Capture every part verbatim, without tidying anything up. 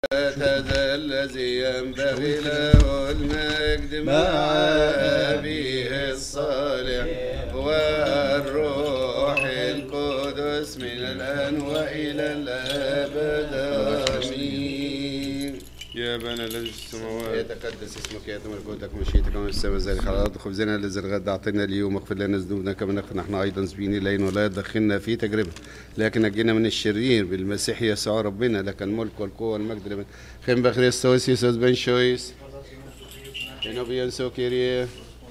هذا الذي ينبغي له المجد مع أبيه الصالح والروح القدس من الآن وإلى الأبد آمين. يا أبانا الذي في السماوات يتقدس اسمك، يأتي ملكوتك، مشيئتك كما في السماء كذلك على الأرض. خبزنا الذي الغد أعطنا اليوم، واغفر لنا ذنوبنا كما نغفر نحن أيضا ذنوبنا إلينا، ولا تدخلنا في تجربة لكن نجينا من الشرير بالمسيح يسوع ربنا، لك الملك والقوة والمجد لمن خيم بخريستوس يسوس بن شويس إنوبيان سوكيريه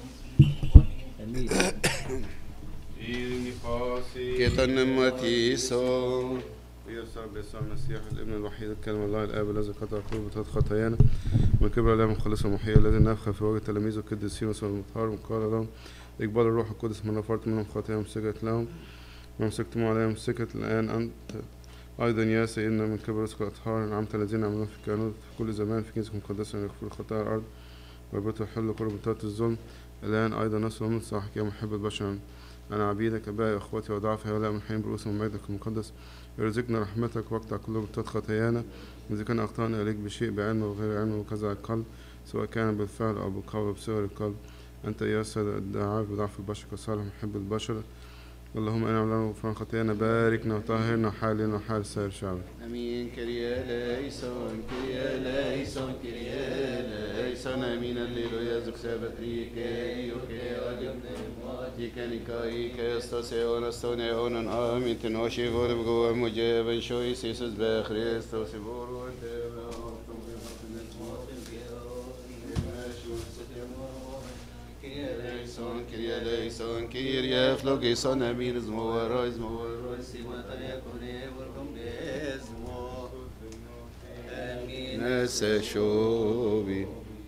كيتن ماتيسو ويسوع بيسوع المسيح الابن الوحيد الكلمة الله الآب الذي قطع كل بطاقة خطايانا من كبر الله مخلص ومحيي الذي نفخ في وجه تلاميذه القديسين والمطهر وقال لهم اقبلوا الروح القدس من غفرت منهم خطاياهم سكت لهم ومسكتم عليهم سكت الآن أنت أيضا يا سيدنا من كبر رزق الأطهار أنعمت الذين يعملون في الكهنوت في كل زمان في كنيسة مقدسة يغفر خطايا الأرض ويربطوا الحل قرب بطاقة الظلم. الآن أيضا نصر من صاحك يا محب البشر أنا عبيدك أبائي وأخواتي وضعفي هؤلاء من حين برؤوسهم مجدك المقدس يرزقنا رحمتك واقطع كل بطاقة خطايانا إذا كان أخطأنا إليك بشيء بعلم وغير علم وكذا القلب سواء كان بالفعل أو بالقول بسوء القلب أنت يا سيد الدعاء بضعف البشر كصالح محب البشر اللهم انعم لنا وغفران خطايانا باركنا وطهرنا وحالنا وحال سائر شعبك. امين. كريا ليسون كريا ليسون كريا ليسون امين. الليلويا زكسابت ريكي يوكي ادم تيكني كاي كاستوسيون استونيون امين. تنوشي غور بغو مجيب شوي سيسوس بخريستوس بورو Son Kyrie eleison, Kyrie flogeison, amin, zmora, zmora, simata yakone, vorkomesmo, amin. Nese shobi.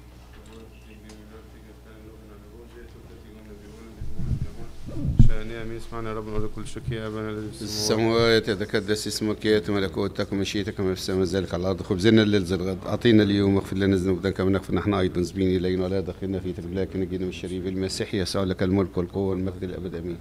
شاني امين. اسمعنا يا رب نقول كل شكر يا ابانا الذي في السماوات يتقدس اسمك، ياتي ملكوتك ومشيئتك كما في السماء ذلك على الارض. خبزنا الليل الغد اعطينا اليوم واغفر لنا ذنوبنا كما نغفر نحن ايضا ذنوبنا الينا، ولا تدخلنا في تجربة لكن نجينا من الشرير بالمسيح يسوع لك الملك والقوه والمجد الابد امين.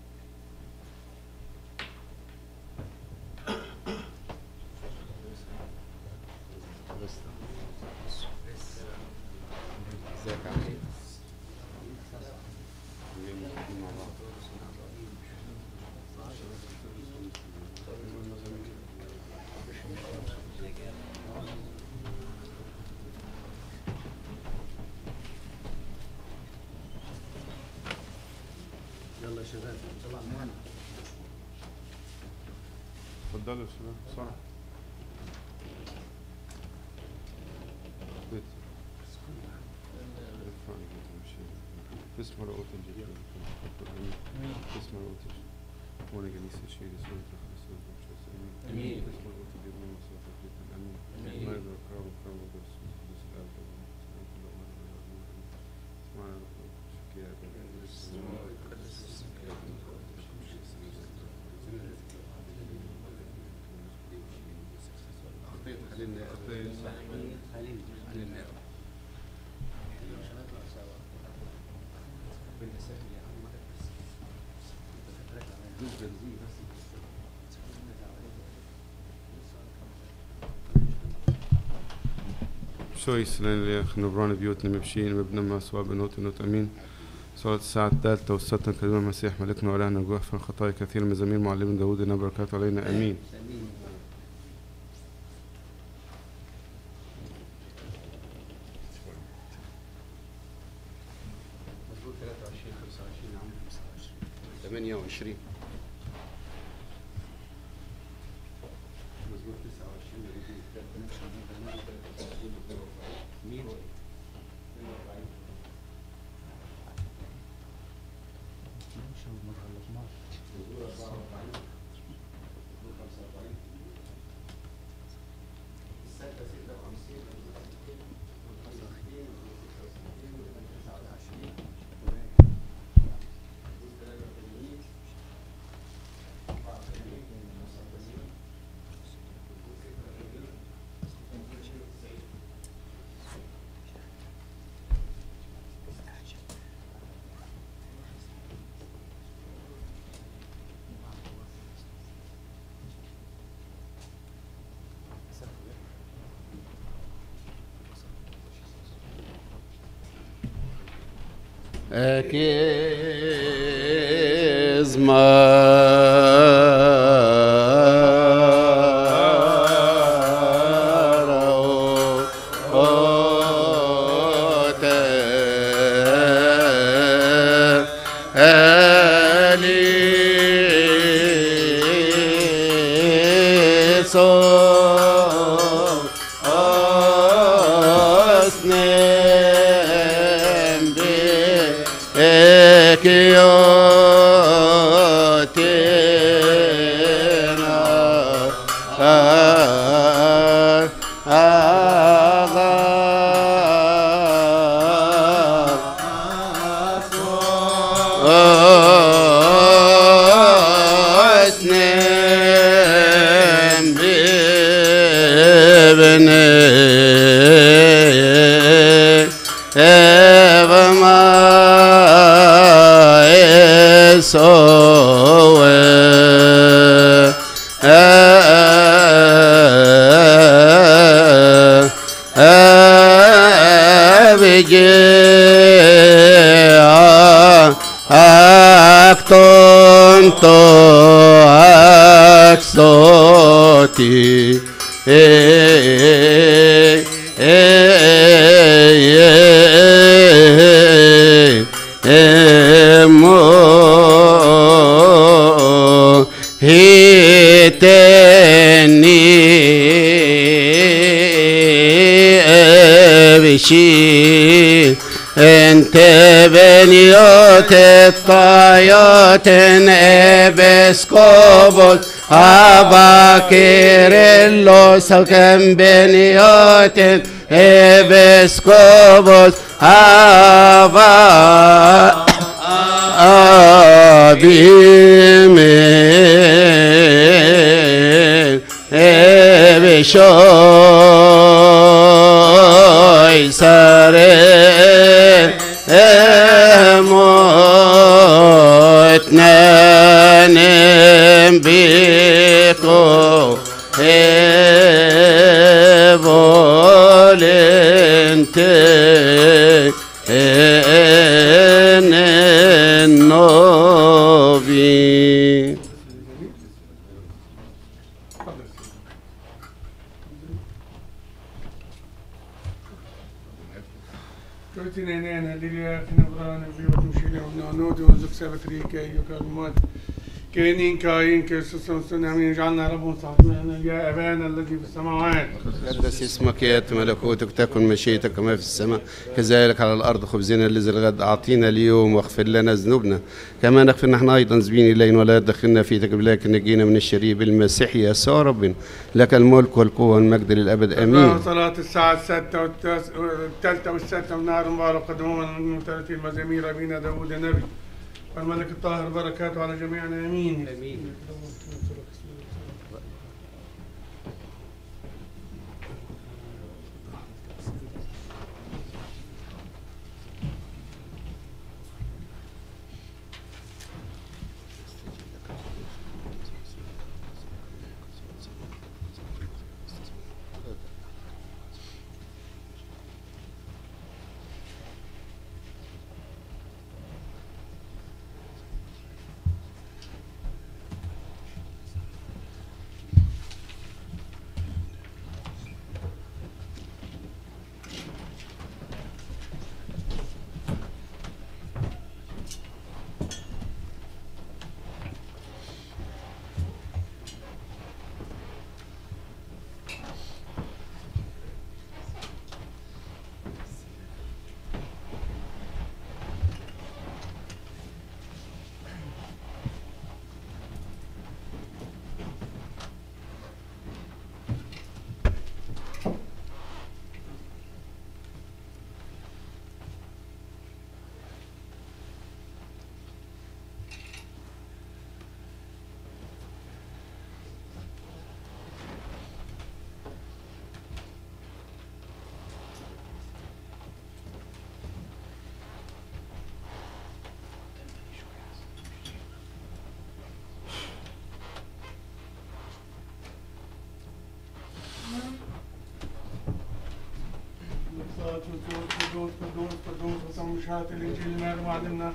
يلا يا شباب طلع معانا. اتفضلوا يا شباب بسرعة. اسم رؤوت الجليل اسم رؤوت وانا جليس الشيء سورة الخلاص امين. اسم رؤوت الجبن وصلاة الجبن امين. ما يدرك رب كرم ودرس ودرس الأرض اسمعنا شكيا شويس لنا نبران بيوتنا مبشين مبنى ما سوا بنوت نوت امين. صلاة الساعة الثالثة والستة كلمة المسيح ملكنا ولهنا جوافا خطايا كثير من زميل معلم داود إنها بركات علينا امين. ثمانية وعشرين مظبوط. تسعة وعشرين مين؟ ما خلصناش. أربعة وأربعين خمسة وأربعين الستة ستة وخمسين تسعة وعشرين انت بنيوت الطيوت ابسكوبوس ابا كيرلس وكم بنيوت ابسكوبوس ابا ابيمين ابشوي ساري موتنا نبيكو فولنتي ان النوبي. Tuotinenena liljäknä vrana viutushile on nuotu zuksevat riike joka mod كينين كاين كيسوس نعمين جعلنا ربهم صاحبنا يا أبانا الذي في السماوات قدس اسمك يأتي ملكوتك تكن مشيئتك كما في السماء كذلك على الأرض خبزنا الذي الغد أعطينا اليوم واغفر لنا ذنوبنا كما نغفر نحن أيضا ذنوبنا إلينا ولا تدخلنا في تجربة لكن نجينا من الشرير بالمسيح يسوع ربنا لك الملك والقوة والمجد للأبد آمين. صلاة الساعة الستة والثالثة والستة من نهار مبارك قدمونا من ثلاثين مزامير أبينا داوود النبي والملك الطاهر بركاته على جميعنا امين. امين. قدوس قدوس قدوس قدوس شهادة الإنجيل ما معلمنا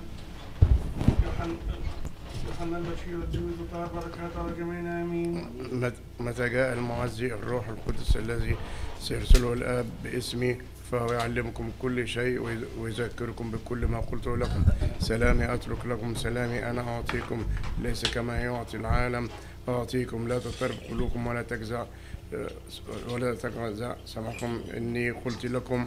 يوحنا البشير الجوز وطهر بركاته على جميعنا آمين. متى جاء المعزي الروح القدس الذي سيرسله الآب باسمي فهو يعلمكم كل شيء ويذكركم بكل ما قلته لكم. سلامي أترك لكم، سلامي أنا أعطيكم، ليس كما يعطي العالم أعطيكم. لا تضطرب قلوبكم ولا تجزع ولا تجزع سمعكم. إني قلت لكم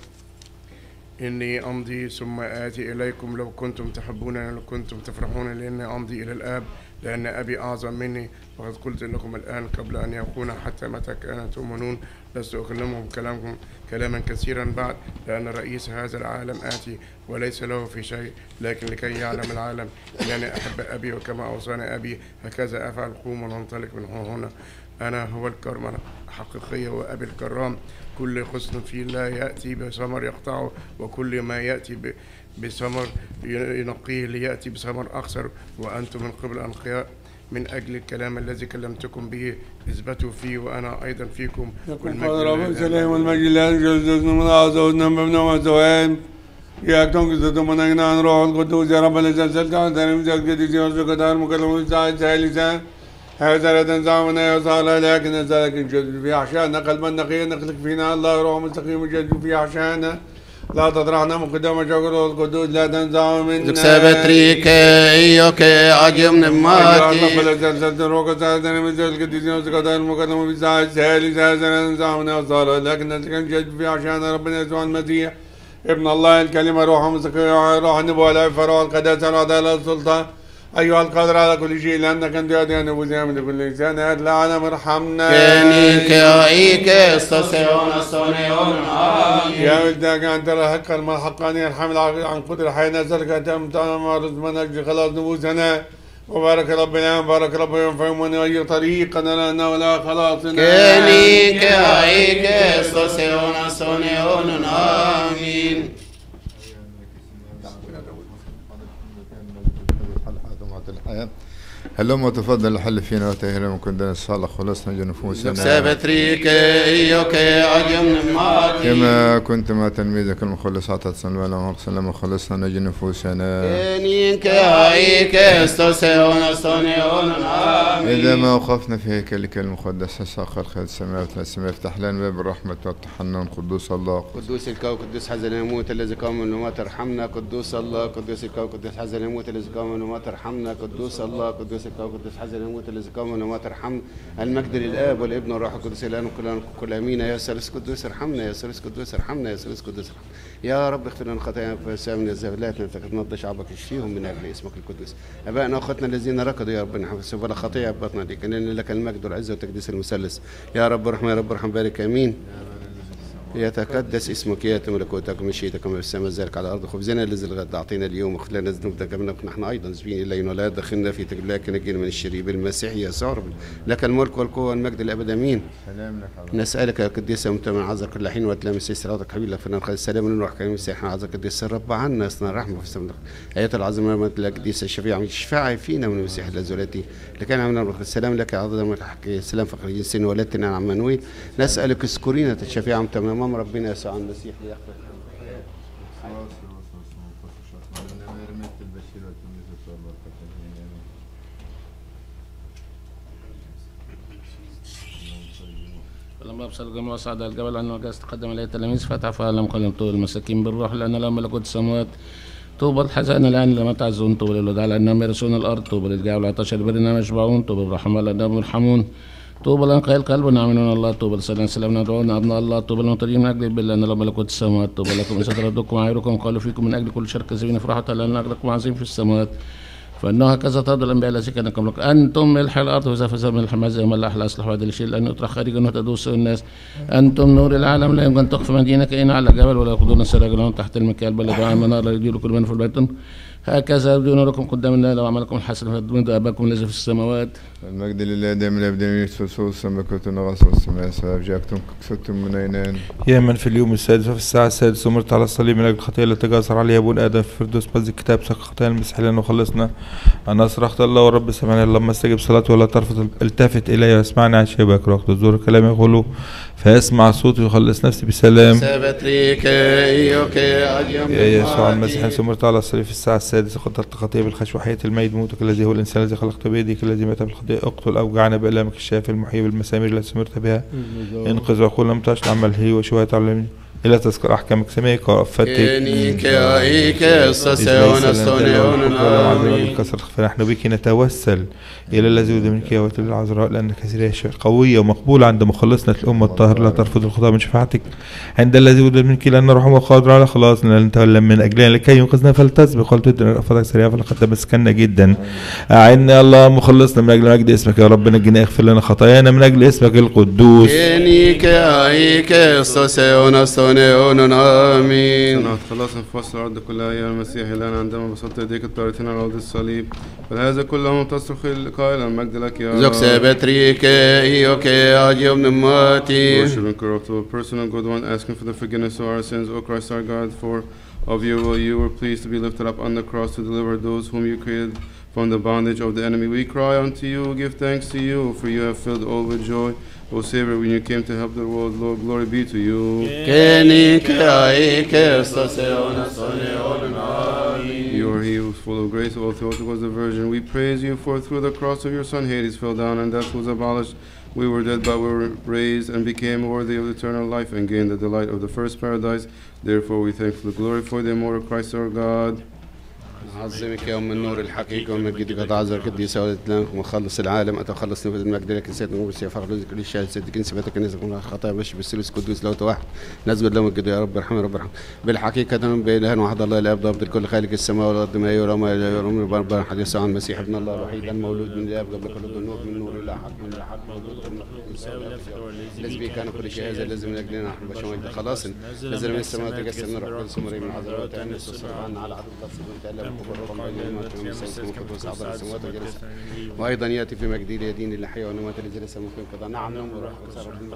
إني أمضي ثم آتي إليكم. لو كنتم تحبونني لو كنتم تفرحون لأني أمضي إلى الآب، لأن أبي أعظم مني. وقد قلت لكم الآن قبل أن يكون، حتى متى كان تؤمنون. لست أكلمكم كلامكم كلاما كثيرا بعد، لأن رئيس هذا العالم آتي وليس له في شيء، لكن لكي يعلم العالم أنني أحب أبي، وكما أوصاني أبي هكذا أفعل. قوموا وننطلق من هنا. أنا هو الكرمة الحقيقية وأبي الكرام. كل حسن في الله يأتي بثمر يقطعه، وكل ما يأتي بثمر ينقيه ليأتي بثمر أكثر. وأنتم من قبل أنقياء من أجل الكلام الذي كلمتكم به اثبتوا فيه وأنا أيضا فيكم. والمجد سلام والمجد لا يجوز من أعزونا مبنى وزوان يأكتم قصة من أجنان روح القدوس يا رب الذي أرسلت على تلاميذ القديس وسكتار المكلمون الساعة ثالثا. هذا لا تنزعنا يا صالح، لكن نزلك نجد في عشانا قلبا نقيا نخلق فينا الله روح مستقيم نجد في عشانا. لا تطرحنا مقدمة شكر القدوس لا تنزع منا. زكسابتريك إيوك أجمن ماتي. يا رب الذي أرسلت روحك ساعتنا مثل القديسين وسكتار المكلمون في الساعة الثالثة. هذا لا تنزعنا يا صالح، لكن نجد في عشانا ربنا يسوع المسيح ابن الله الكلمة روح مستقيم روح النبوة العفة روح القداسة والعدالة والسلطان أيها القادر على كل شيء، لأنك أنت يا نبوذ من كل إنسان العالم ارحمنا. كنيك أيك استسيون استونيون آمين. يا ولدك أنت الحق المحقاني ارحم عن قدر حي نزلك أنت مارز من أجل خلاص نبوذنا. وبارك ربنا بارك ربنا ينفعهم ونغير طريقنا لنا ولا خلاصنا. كنيك أيك استسيون استونيون آمين. هلما تفضل الحل فينا وتهرم من كل الصالح خلصنا جنفوسنا. سابتريك إيوك أجمن ماتي. كما كنت مع تلميذك المخلص عطت سنوالا ومرسل خلصنا نجي نفوسنا. كنيك أيك استسيون استونيون آمين. إذا ما وقفنا في هيكلك المقدس ساق الخير السماوات والسماء افتح لنا باب الرحمة والتحنن. قدوس الله قدوس الكون قدوس حزن يموت الذي قام من الأموات ارحمنا. قدوس الله قدوس الكون قدوس حزن يموت الذي قام من الأموات ارحمنا. قدوس الله قدوس الكون قدوس حزن يموت الذي قام من الأموات ارحمنا. المجد للآب والابن والروح القدس الآن وكل كل آمين. يا ثالث قدوس ارحمنا، يا ثالث قدوس ارحمنا، يا ثالث قدوس ارحمنا. يا رب اغفر لنا خطايانا وسامنا الزلات انت تنضى شعبك اشفيهم من اجل اسمك القدوس. ابائنا واخواتنا الذين ركضوا يا ربنا حفظوا ولا خطيئه بطنا لك ان لك المجد والعزه والتقديس المثلث. يا رب ارحم يا رب ارحم بارك امين. يتقدس اسمك ياتي ملكوتك ومشيئتك كما في السماء ذلك على الارض. خبزنا الذي الغد اعطينا اليوم واغفر لنا ذنوبنا كما نحن ايضا ذنبين الينا ولا تدخلنا في تجربه لكن نجينا من الشرير بالمسيح يسوع لك الملك والقوه والمجد الابد امين. نسالك يا قديس ومتمن عزك كل حين وتلامس صلاتك حبيب لك فنخذ السلام من الروح كريم مسيحنا عزك قديس الرب عنا يصنع الرحمه في السماء. ايات العظيمه رحمه الله قديس الشفيع الشفاعه فينا من المسيح الذي لكان عملنا السلام لك عظيم الحق السلام فقر جنسين ولدتنا عن منوي. نسالك اذكرينا الشفيع متمم امام ربنا يسوع المسيح ليغفر فلما ابصر الجميع وصعد الجبل عنه وجلس تقدم اليه التلاميذ فتح فعلم قلم طول المساكين بالروح لان لهم ملكوت السماوات. طوبى الحزان الان لما تعزون. طوبى للوداع لانهم يرثون الارض. طوبى للجاع والعطش البرنا يشبعون. طوبى بالرحمه لانهم يرحمون. طوبى لأنقياء القلب ونعملون الله. طوبى للسلام سلام ندعون أبناء الله. طوبى للمطرين من أجل البر لأن لهم ملكوت السماوات. طوبى لكم إن ستردكم وعيركم قالوا فيكم من أجل كل شركة زين فرحة لأن أجركم عظيم في السماوات. فإنه هكذا ترضى الأنبياء الذين كان لكم أنتم ملح الأرض وإذا فسد ملح ما زي ملح لا يصلح هذا الشيء لأنه يطرح خارجا وتدوس الناس. أنتم نور العالم لا يمكن تخفى مدينة كائنة على جبل ولا يأخذون سراجا تحت المكيال بل يدعون منار يدير كل من في البيت. هكذا يبدو نوركم قدام الله لو عملكم الحسن من أباكم الذي في السماوات. المجد لله دائما الابدين يتفسوا السماكات ونغص والسماء سبب جاكتم كسوتم من عينان. يا من في اليوم السادس وفي الساعة السادسة أمرت على الصليب من أجل الخطيئة التي جسر عليها أبونا آدم في فردوس بذ الكتاب سق خطايا المسيح لنا وخلصنا. أنا صرخت الله والرب سمعني اللهم استجب صلاتي ولا ترفض التفت إلي واسمعني عن شبك وقت الزور كلام يقوله فاسمع صوتي ويخلص نفسي بسلام. يا يسوع المسيح أمرت على الصليب في الساعة السادسة قدرت خطيئة بالخشوة حياة الميت موتك الذي هو الإنسان الذي خلقت بيدك الذي مات بالخطيئة اقتل أوجعنا بألامك الشافي المحيي بالمسامير التي سمرت بها انقذ عقول لم تعش عمل هي وشوية تعلمني إلى تذكر أحكامك سميك وفتك فنحن بك نتوسل إلى الذي ولد منك يا وتل العذراء لأنك كثيرة قوية ومقبولة عند مخلصنا الأمة الطاهرة لا ترفض الخطأ من شفاعتك عند الذي ولد منك لأن روحه قادر على خلاصنا لن تولى من أجلنا لكي ينقذنا فلتسبق ولتدنا رأفتك سريعة فلقد تمسكنا جدا. أعنا الله مخلصنا من أجل مجد اسمك يا رب نجينا اغفر لنا خطايانا من أجل اسمك القدوس. آمين. صنعت خلاصا في فصل الأرض كلها يا المسيح الآن عندما بسطت يديك الطارتين على أرض الصليب فهذا كله تصرخ قائلا المجد لك يا رب. Worship incorruptible, personal good one, asking for the forgiveness of our sins, O Christ our God, for of your will you were pleased to be lifted up on the cross to deliver those whom you created from the bondage of the enemy. We cry unto you, give thanks to you, for you have filled all with joy. O Savior, when you came to help the world, Lord, glory be to you. You are he who is full of grace, all Theotokos was the Virgin. We praise you, for through the cross of your Son, Hades fell down, and death was abolished. We were dead, but we were raised, and became worthy of eternal life, and gained the delight of the first paradise. Therefore, we thankfully glorify the immortal Christ our God. عظمك يا أم النور الحقيقي ومجدك تعذر قديسة ولدناك ومخلص العالم أتخلص نفذ المجد لك سيدنا وبسيا فخر كل الشهادة سيدك نسبتك كنيسة من الخطايا باش بالثالوث القدوس لو توحد نسجد له مجد يا رب ارحم يا رب ارحم بالحقيقة بإله واحد الله الآب ضابط الكل خالق السماء والأرض ما يرى وما لا يرى من ربنا حديث عن المسيح ابن الله الوحيد المولود من الآب قبل كل النور من نور إلى حق من الحق موجود الذي به كان كل شيء هذا الذي من أجلنا نحن بشر مجد خلاص نزل من السماء تجسد من روح القدس مريم من العذراء وتأنس وصلى عنا على عدد القدس وتألم وتبرم وأيضا يأتي في مجد اليدين اللي حيا ونمات الذي ليس ممكن كذا نعم نوم وروح القدس رب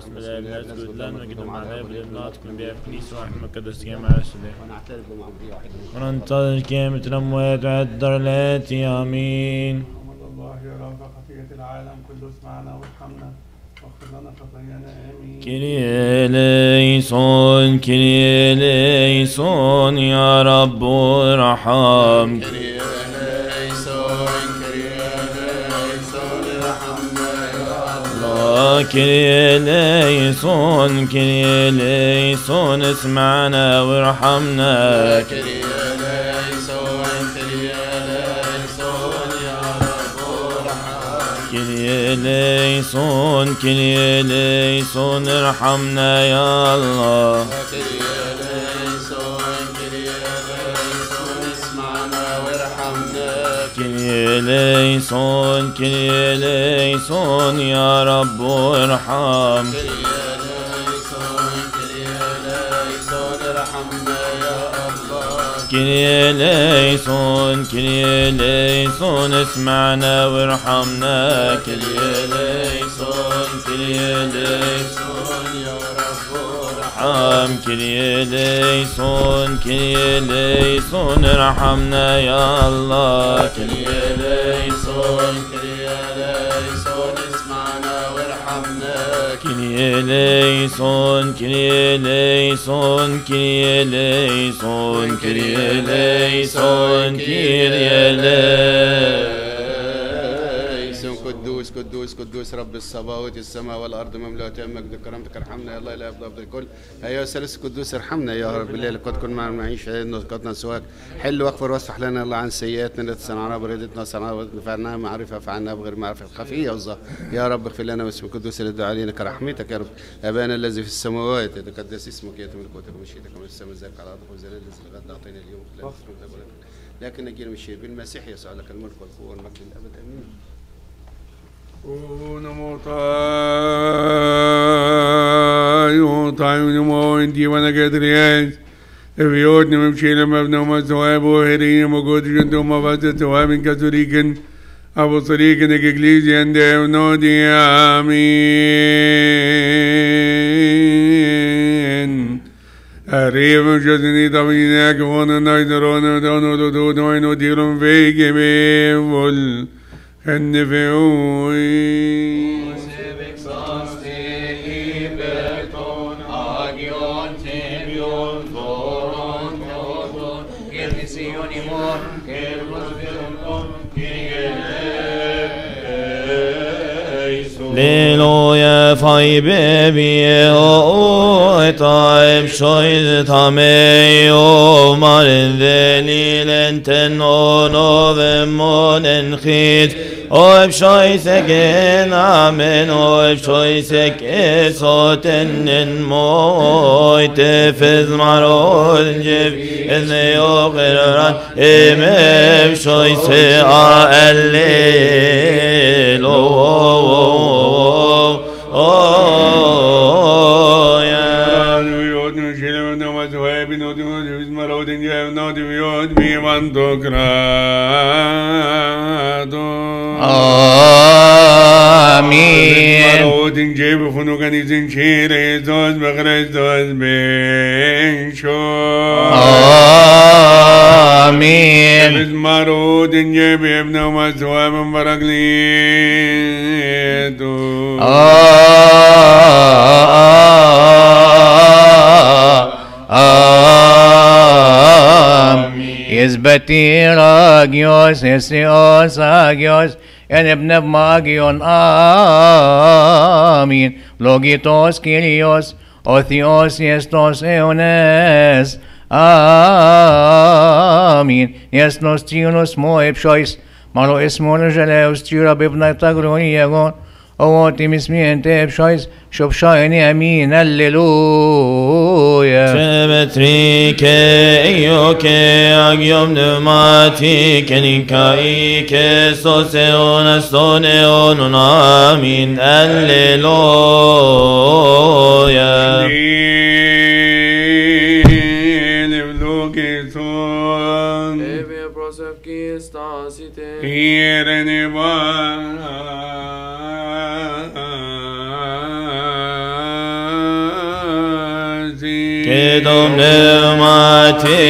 وننتظر قيامة الأموات وعد الآتي آمين. الله يا رب خطيئة العالم كله اسمعنا وارحمنا واغفر لنا خطايانا آمين. كيريا ليسون كيريا ليسون يا رب ارحم. كيريا ليسون كيريا ليسون ارحمنا يا الله. كيريا ليسون كيريا ليسون اسمعنا وارحمنا. كيريا ليسون كيريا ليسون يا رب ارحم. كيريا ليسون كيريا ليسون ارحمنا يا الله. كيريا ليسون كيريا ليسون اسمعنا وارحمنا. كيريا ليسون كيريا ليسون يا رب ارحم. كيريا ليسون كيريا ليسون ارحمنا يا الله. كيريا ليسون كيريا ليسون اسمعنا وارحمنا. كيريا ليسون كيريا ليسون يا رب ارحم. كيريا ليسون كيريا ليسون ارحمنا يا الله. كيريا ليسون كيريا ليسون اسمعنا وارحمنا. كيريا ليسون كيريا ليسون كيريا ليسون كيريا ليسون كيريا ليسون. قدوس قدوس قدوس رب الصباوت السماء والارض مملوءة مجد كرامتك ارحمنا يا الله الاب ضابط الكل. ايها الثالث القدوس ارحمنا يا رب الليل قد كن معنا معيش نسقطنا سواك حل واغفر واصفح لنا الله عن سيئاتنا التي صنعناها بردتنا صنعناها فعلناها معرفه فعلناها بغير معرفه الخفيه والظاهر يا رب اغفر لنا باسم القدوس الذي علينا كرحمتك يا رب. ابانا الذي في السماوات يتقدس اسمك ياتي ملكوتك ومشيئتك كما في السماء ذاك على الارض خبزنا الذي الغد اعطينا اليوم لكن نجينا من الشيء بالمسيح يسوع لك الملك والقوه والمجد للابد امين. Uno motai, uno mo indi wana gedriens. بيوتنا ممشي لما ابن وما ثواب وهرين موجود جند وما فاز ثواب كاثوليك أبو طريق إكليزيا ونودي آمين. أريب جزني طبينا كونا نايدرونا دونو دودو دوينو ديرون فيك بيفول النفعوي. Leloya fay bebiye o taib shoyz tameyo marin delilen ten ono ve monen khit o shoyse gen amen o shoyse esoten moy tefez marol jev ene yo qeran em shoyse a ellelo oh yeah Nuyot nuşile namaz ve binodu biz marodin jev nodi yod bi mantokrado amin marodin jev funugan izin şire zoz bagres zoz ben şo amin biz marodin jev ibn namaz ve mbaraklido Yezbeti ragios, esios agios, en ebnev magion, amin. Logitos kyrios, othios yestos eones, amin. Yesnos tiunos moepshois, malo esmol jeleus tira bibna tagroni yagon, أوتي اسمي بشايز شوف شايني أمين هللويا شبتريك إيوك أجيوم دماتي كنيكايك سوسيون استونيون آمين هللويا Kedom nemati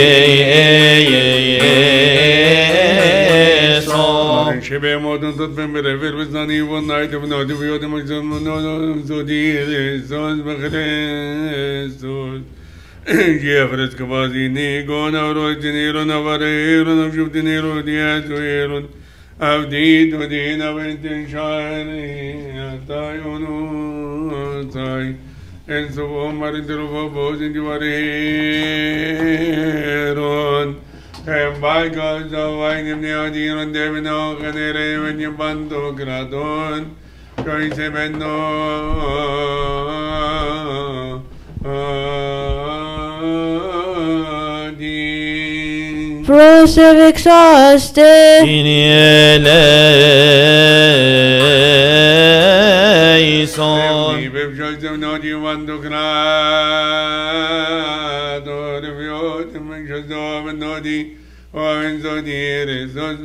so Şebe modun tut ben bir evvel biz nani bu naydı bu naydı bu yodu mecnun no zodi söz bakre söz Jefres kabazi ni gona roy dinero na varero na jub dinero dia zoero avdi do dina venten shari atayonu tay En subo marindro bozin divareron En baygaz avaynim ne adiron devino ganere venim bando gradon Koyse benno Prosev exhaste Inieleison Bevjazem nodi vando grado Reviot menjazov nodi Oven zodir zos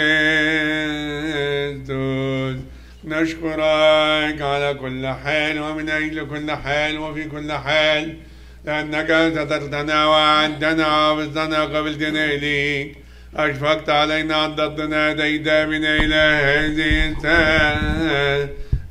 بخريستوس نشكرك على كل حال ومن أجل كل حال وفي كل حال لأنك سترتنا وعدنا وبصنا قبلتنا إليك أشفقت علينا عن ضدنا ديدا من إلى هذه الساعة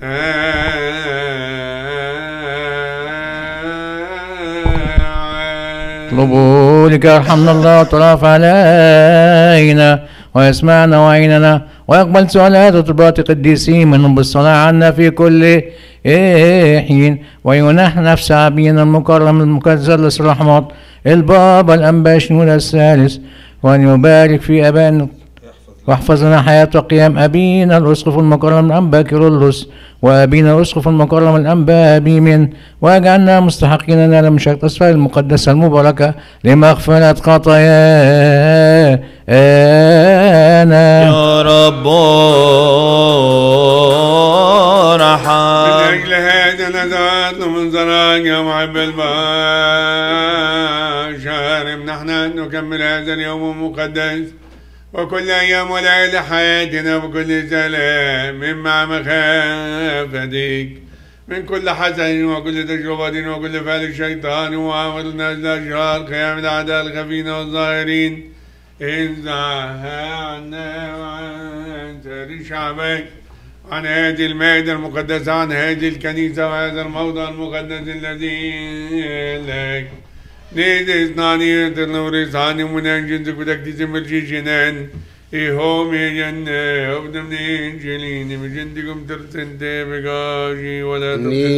اطلبوا لك ارحمنا الله وطرف علينا ويسمعنا وعيننا ويقبل سؤالات وطلبات قديسين منهم بالصلاة عنا في كل حين وينح نفس عبينا المكرم المكزلس الرحمات البابا الأنباشنون الثالث وأن يبارك في أبائنا واحفظنا حياة وقيام أبينا الأسقف المكرم الأنبا كيرلس وأبينا الأسقف المكرم الأنبا بيمن واجعلنا مستحقين نال مشاركة أسفل المقدسة المباركة لمغفرة خطايانا يا رب ارحم من أجل هذا نذر نطلب من زراك يا محب البشر امنحنا أن نكمل هذا اليوم المقدس وكل أيام وليالي حياتنا بكل سلام مما مخافتك من كل حسن وكل تجربة وكل فعل الشيطان وعمل الناس الأشرار قيام الأعداء الخفين والظاهرين انزعها عنا وعن سائر شعبك عن هذه المائدة المقدسة عن هذه الكنيسة وهذا الموضع المقدس الذي لك نيد إصناني تنور إصاني منان جنزك بتكتيس مرشي جنان إيهوم يجنة أبدا من إنجلين بجندكم ترسنت بقاشي ولا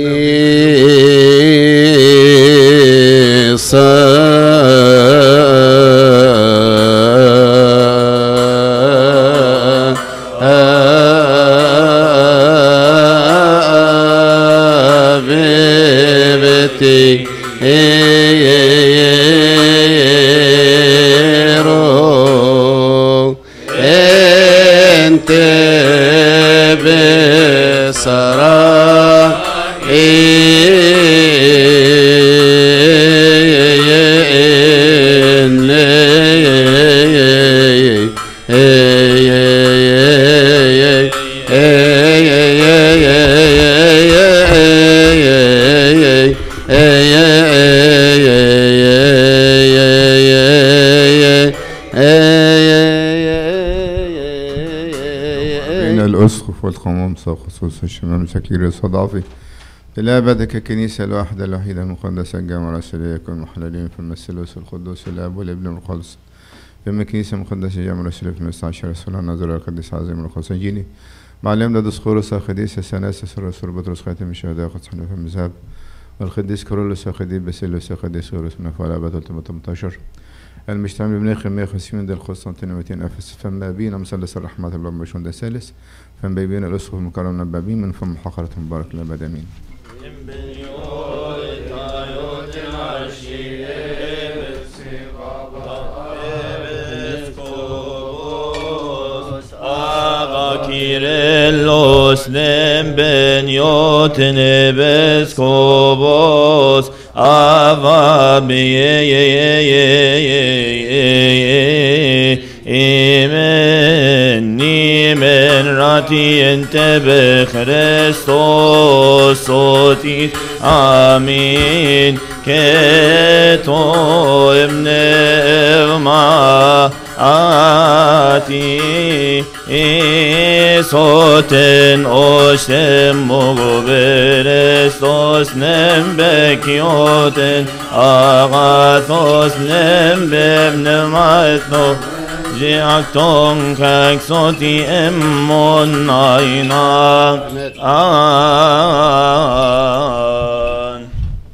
ترسنت خصوص الشمال سكير الصدافي إلى أبدك الكنيسة الواحدة الوحيدة المقدسة الجامعة الرسولية يكون محللين في الثالوث القدوس الأب والابن والقدس فيما الكنيسة المقدسة الجامعة الرسولية في المستعشر عشر رسول الناظر القديس عظيم القدس الجيني معلم لدى سخورس القديس السناسس الرسول بطرس خاتم الشهداء قدس حنيفة المذهب والقديس كارولوس القديس باسيلوس القديس غيروس من أفعال أبد ثلاثمائة وثمانية عشر المجتمع بمناخ مئة وخمسين دل قسطنطين ومئتين أفس فما بينا مثلث الرحمة بالله بشون الثالث فما بينا الأسقف المكرم نبابين من فم حقرة مبارك الأبد آمين. Kyrillos ben yotin beskobos ava imen nimen rati ente be Christos sotis amin keto emnevma ati soten ostem mogoberestos nembekioten agathos nembebnematno jiakton kaksoti emmon aina an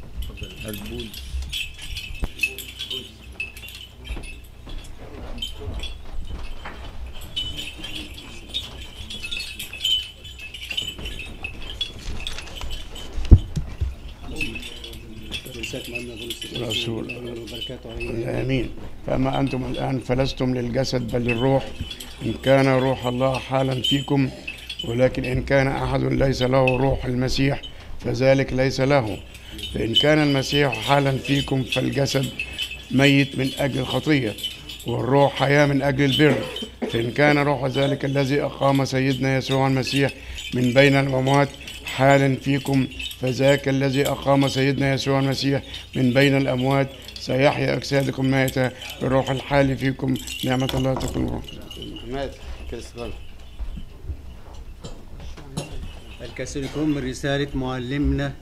رسول آمين. فأما أنتم الآن فلستم للجسد بل للروح إن كان روح الله حالا فيكم ولكن إن كان أحد ليس له روح المسيح فذلك ليس له. فإن كان المسيح حالا فيكم فالجسد ميت من أجل الخطية والروح حياة من أجل البر. فإن كان روح ذلك الذي أقام سيدنا يسوع المسيح من بين الأموات حالا فيكم فذاك الذي أقام سيدنا يسوع المسيح من بين الأموات سيحيا أجسادكم ميتة بالروح الحالي فيكم. نعمة الله تكون معكم. الكاثوليكون من رسالة معلمنا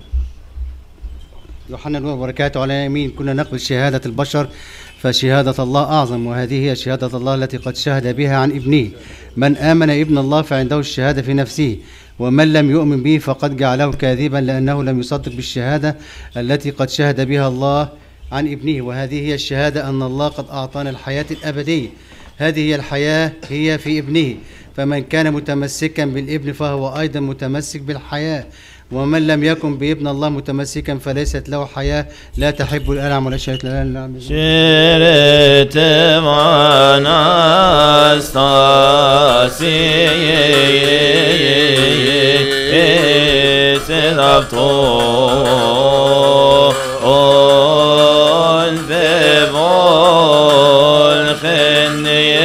يوحنا وبركاته على يمين كنا نقبل شهادة البشر فشهادة الله أعظم وهذه هي شهادة الله التي قد شهد بها عن ابنه. من آمن ابن الله فعنده الشهادة في نفسه ومن لم يؤمن به فقد جعله كاذبا لأنه لم يصدق بالشهادة التي قد شهد بها الله عن ابنه. وهذه هي الشهادة أن الله قد أعطانا الحياة الأبدية. هذه هي الحياة هي في ابنه فمن كان متمسكا بالابن فهو أيضا متمسك بالحياة ومن لم يكن بابن الله متمسكا فليست له حياة. لا تحب الألعن والأشياء التي شرت معنا استاسي سنفتون ببول خني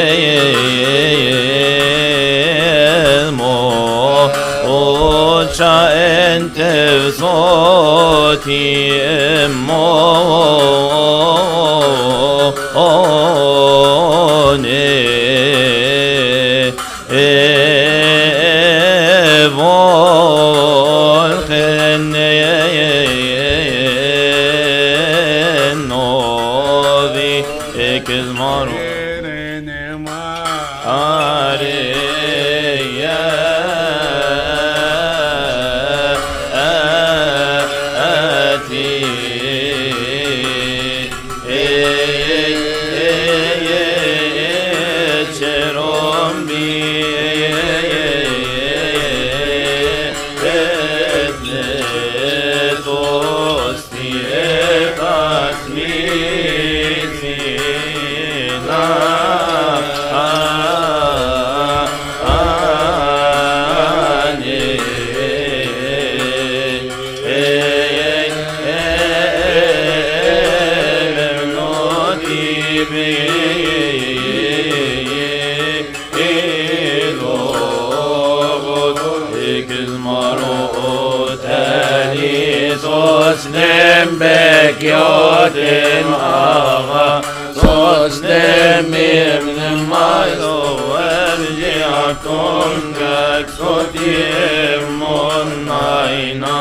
الموت شأنت بصوتي اموني بول خني نوبي كزمارو بك يوتم آغا صوصنم من المايو وابجعكم كك صوتيم من عينا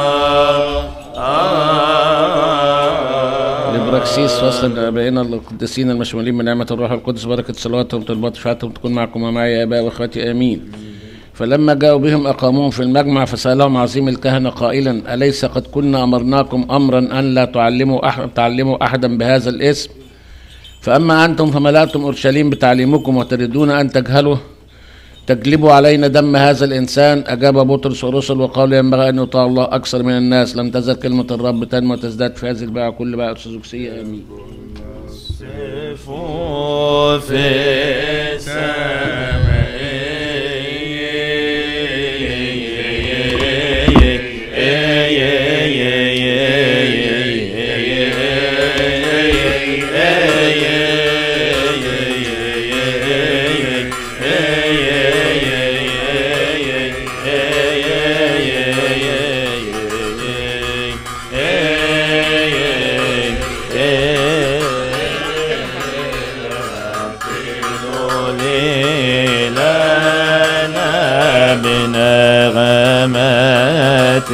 لبراكسيس فصل آبائنا القديسين المشمولين من نعمة الروح القدس، بركة صلواتهم طلبات شفاعتهم تكون معكم ومعي يا آباء وأخواتي آمين. فلما جاءوا بهم أقاموهم في المجمع فسألهم عظيم الكهنة قائلا: أليس قد كنا أمرناكم أمرا أن لا تعلموا أحد تعلموا أحدا بهذا الاسم؟ فأما أنتم فملأتم أورشليم بتعليمكم وتريدون أن تجهلوا تجلبوا علينا دم هذا الإنسان. أجاب بطرس ورسل وقالوا: ينبغي أن يطاع الله أكثر من الناس. لم تزل كلمة الرب تنمو وتزداد في هذه البيعة كل بيعة أرثوذكسية. آمين. في السماء بنغمات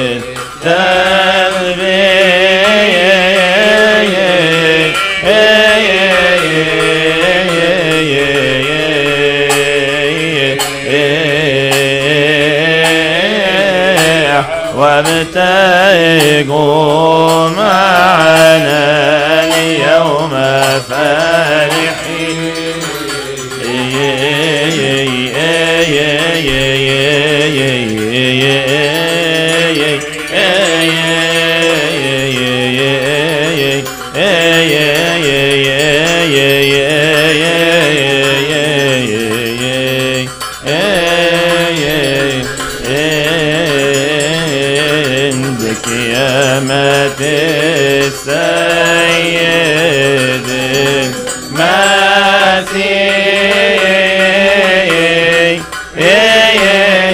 وابتغوا معنا اليوم فرحين بقيامة السيد المسيح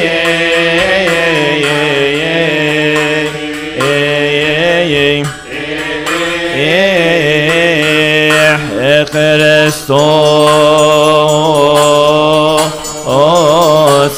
كريستوس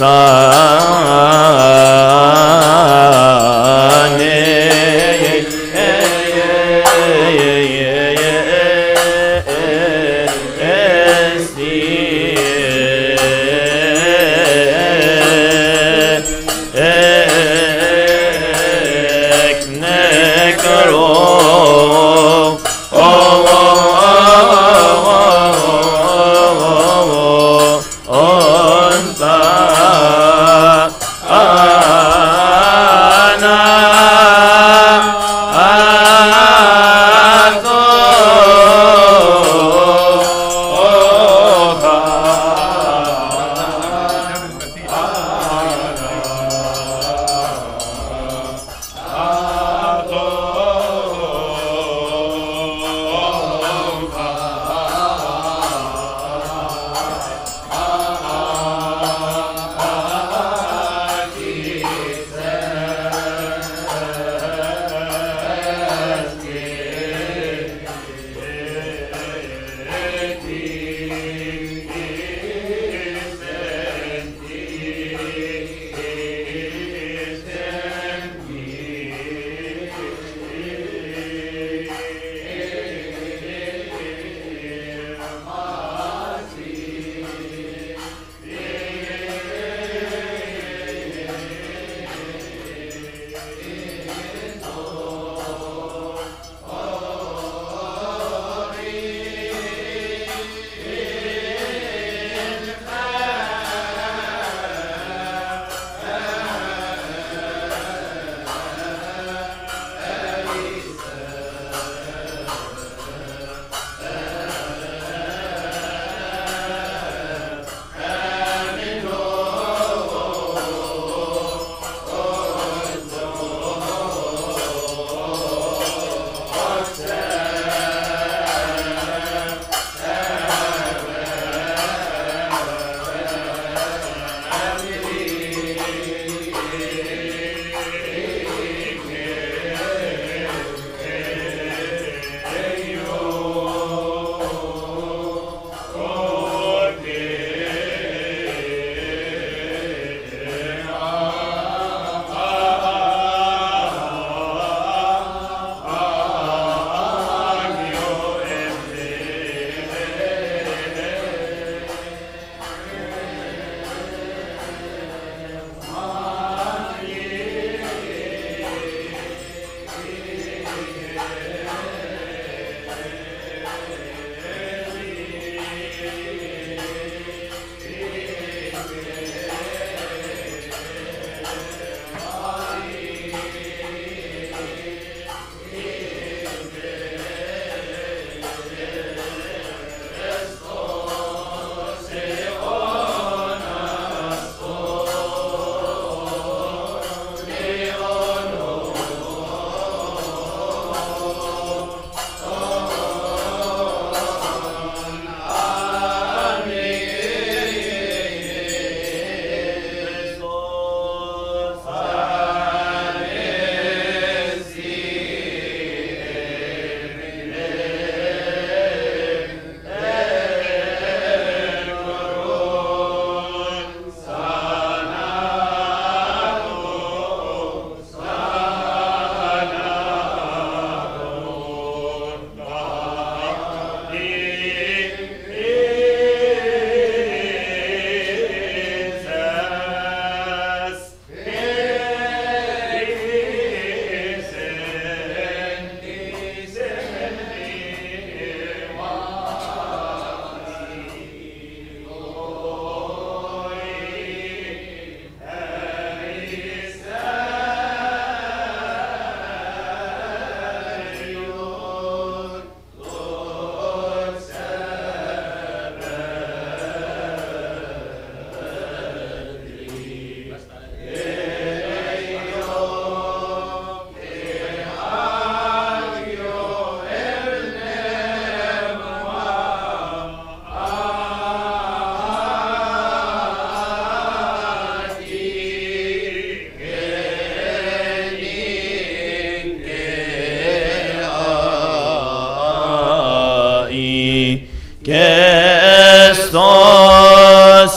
Christos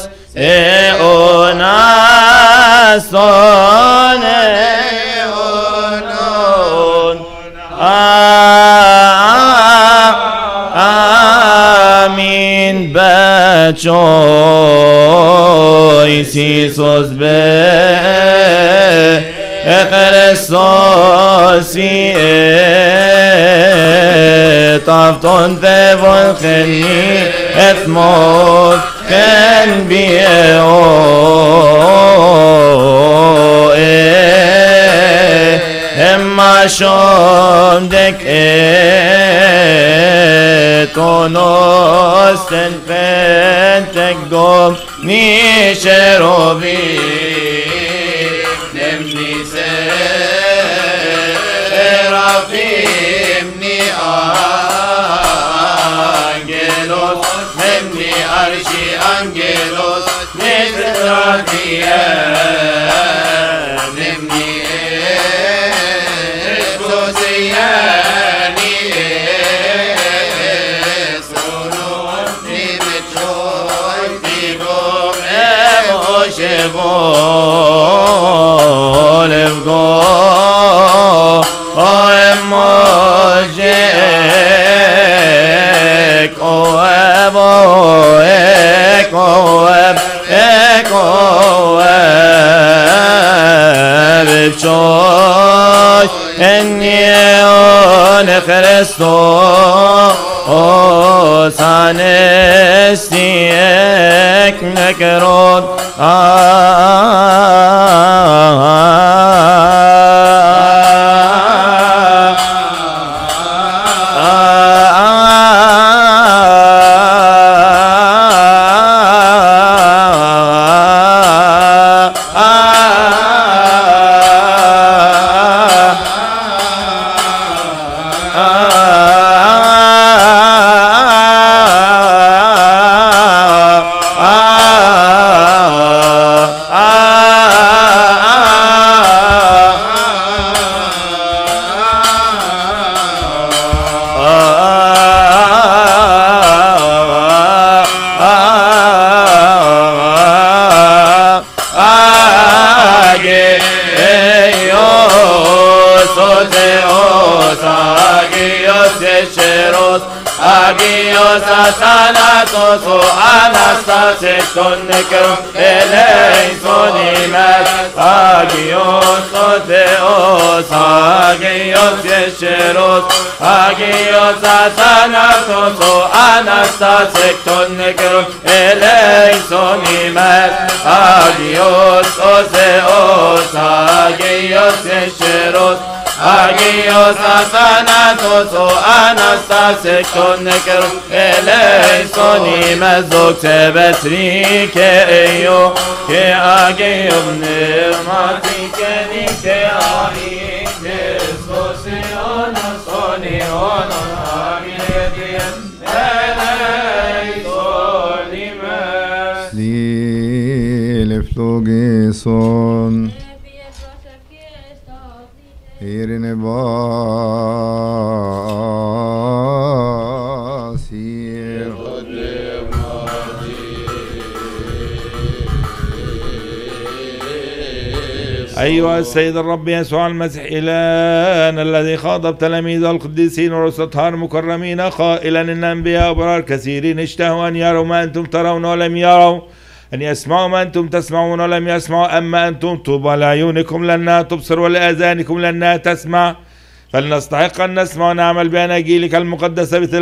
eonason eonon Amin Bachois Isus be Christos Tafton Thevon Cheni Ethmot Chen Bieo Emma Shom Dek Etonos Ten Pentek Dom Nisherovi Nemni Serafim Ni Angelos Nemni Arshi Angelos Nisratia Nemni Esosiani Esronos Nimechoy Tigom Emoshevol Evgo O Emojek O Evo Ek O Eb Ek O Evchoy Enyeon Christos Anesti Ek Nekerot Agios asanatos o anastasis ton nekro eleison imes Agios o theos Agios yesheros Agios asanatos o anastasis ton nekro eleison imes Agios o theos Agios yesheros Agios asanatos o anastasis ton nekro eleison imes Dokte betri ke eyo ke agiom nirmati ke nike ahi Christos eonasoni onon agiedim eleison imes Lileflogison Irine basir أيها السيد الرب يسوع المسيح إلهنا الذي خاطب تلاميذه القديسين ورسل الطهار المكرمين قائلا إن أنبياء أبرار كثيرين اشتهوا أن يروا ما أنتم ترون ولم يروا أن يسمعوا ما أنتم تسمعون ولم يسمعوا أما أنتم طوبى لعيونكم لأنها تبصر ولآذانكم لأنها تسمع فلنستحق أن نسمع ونعمل بأناجيلك المقدسة مثل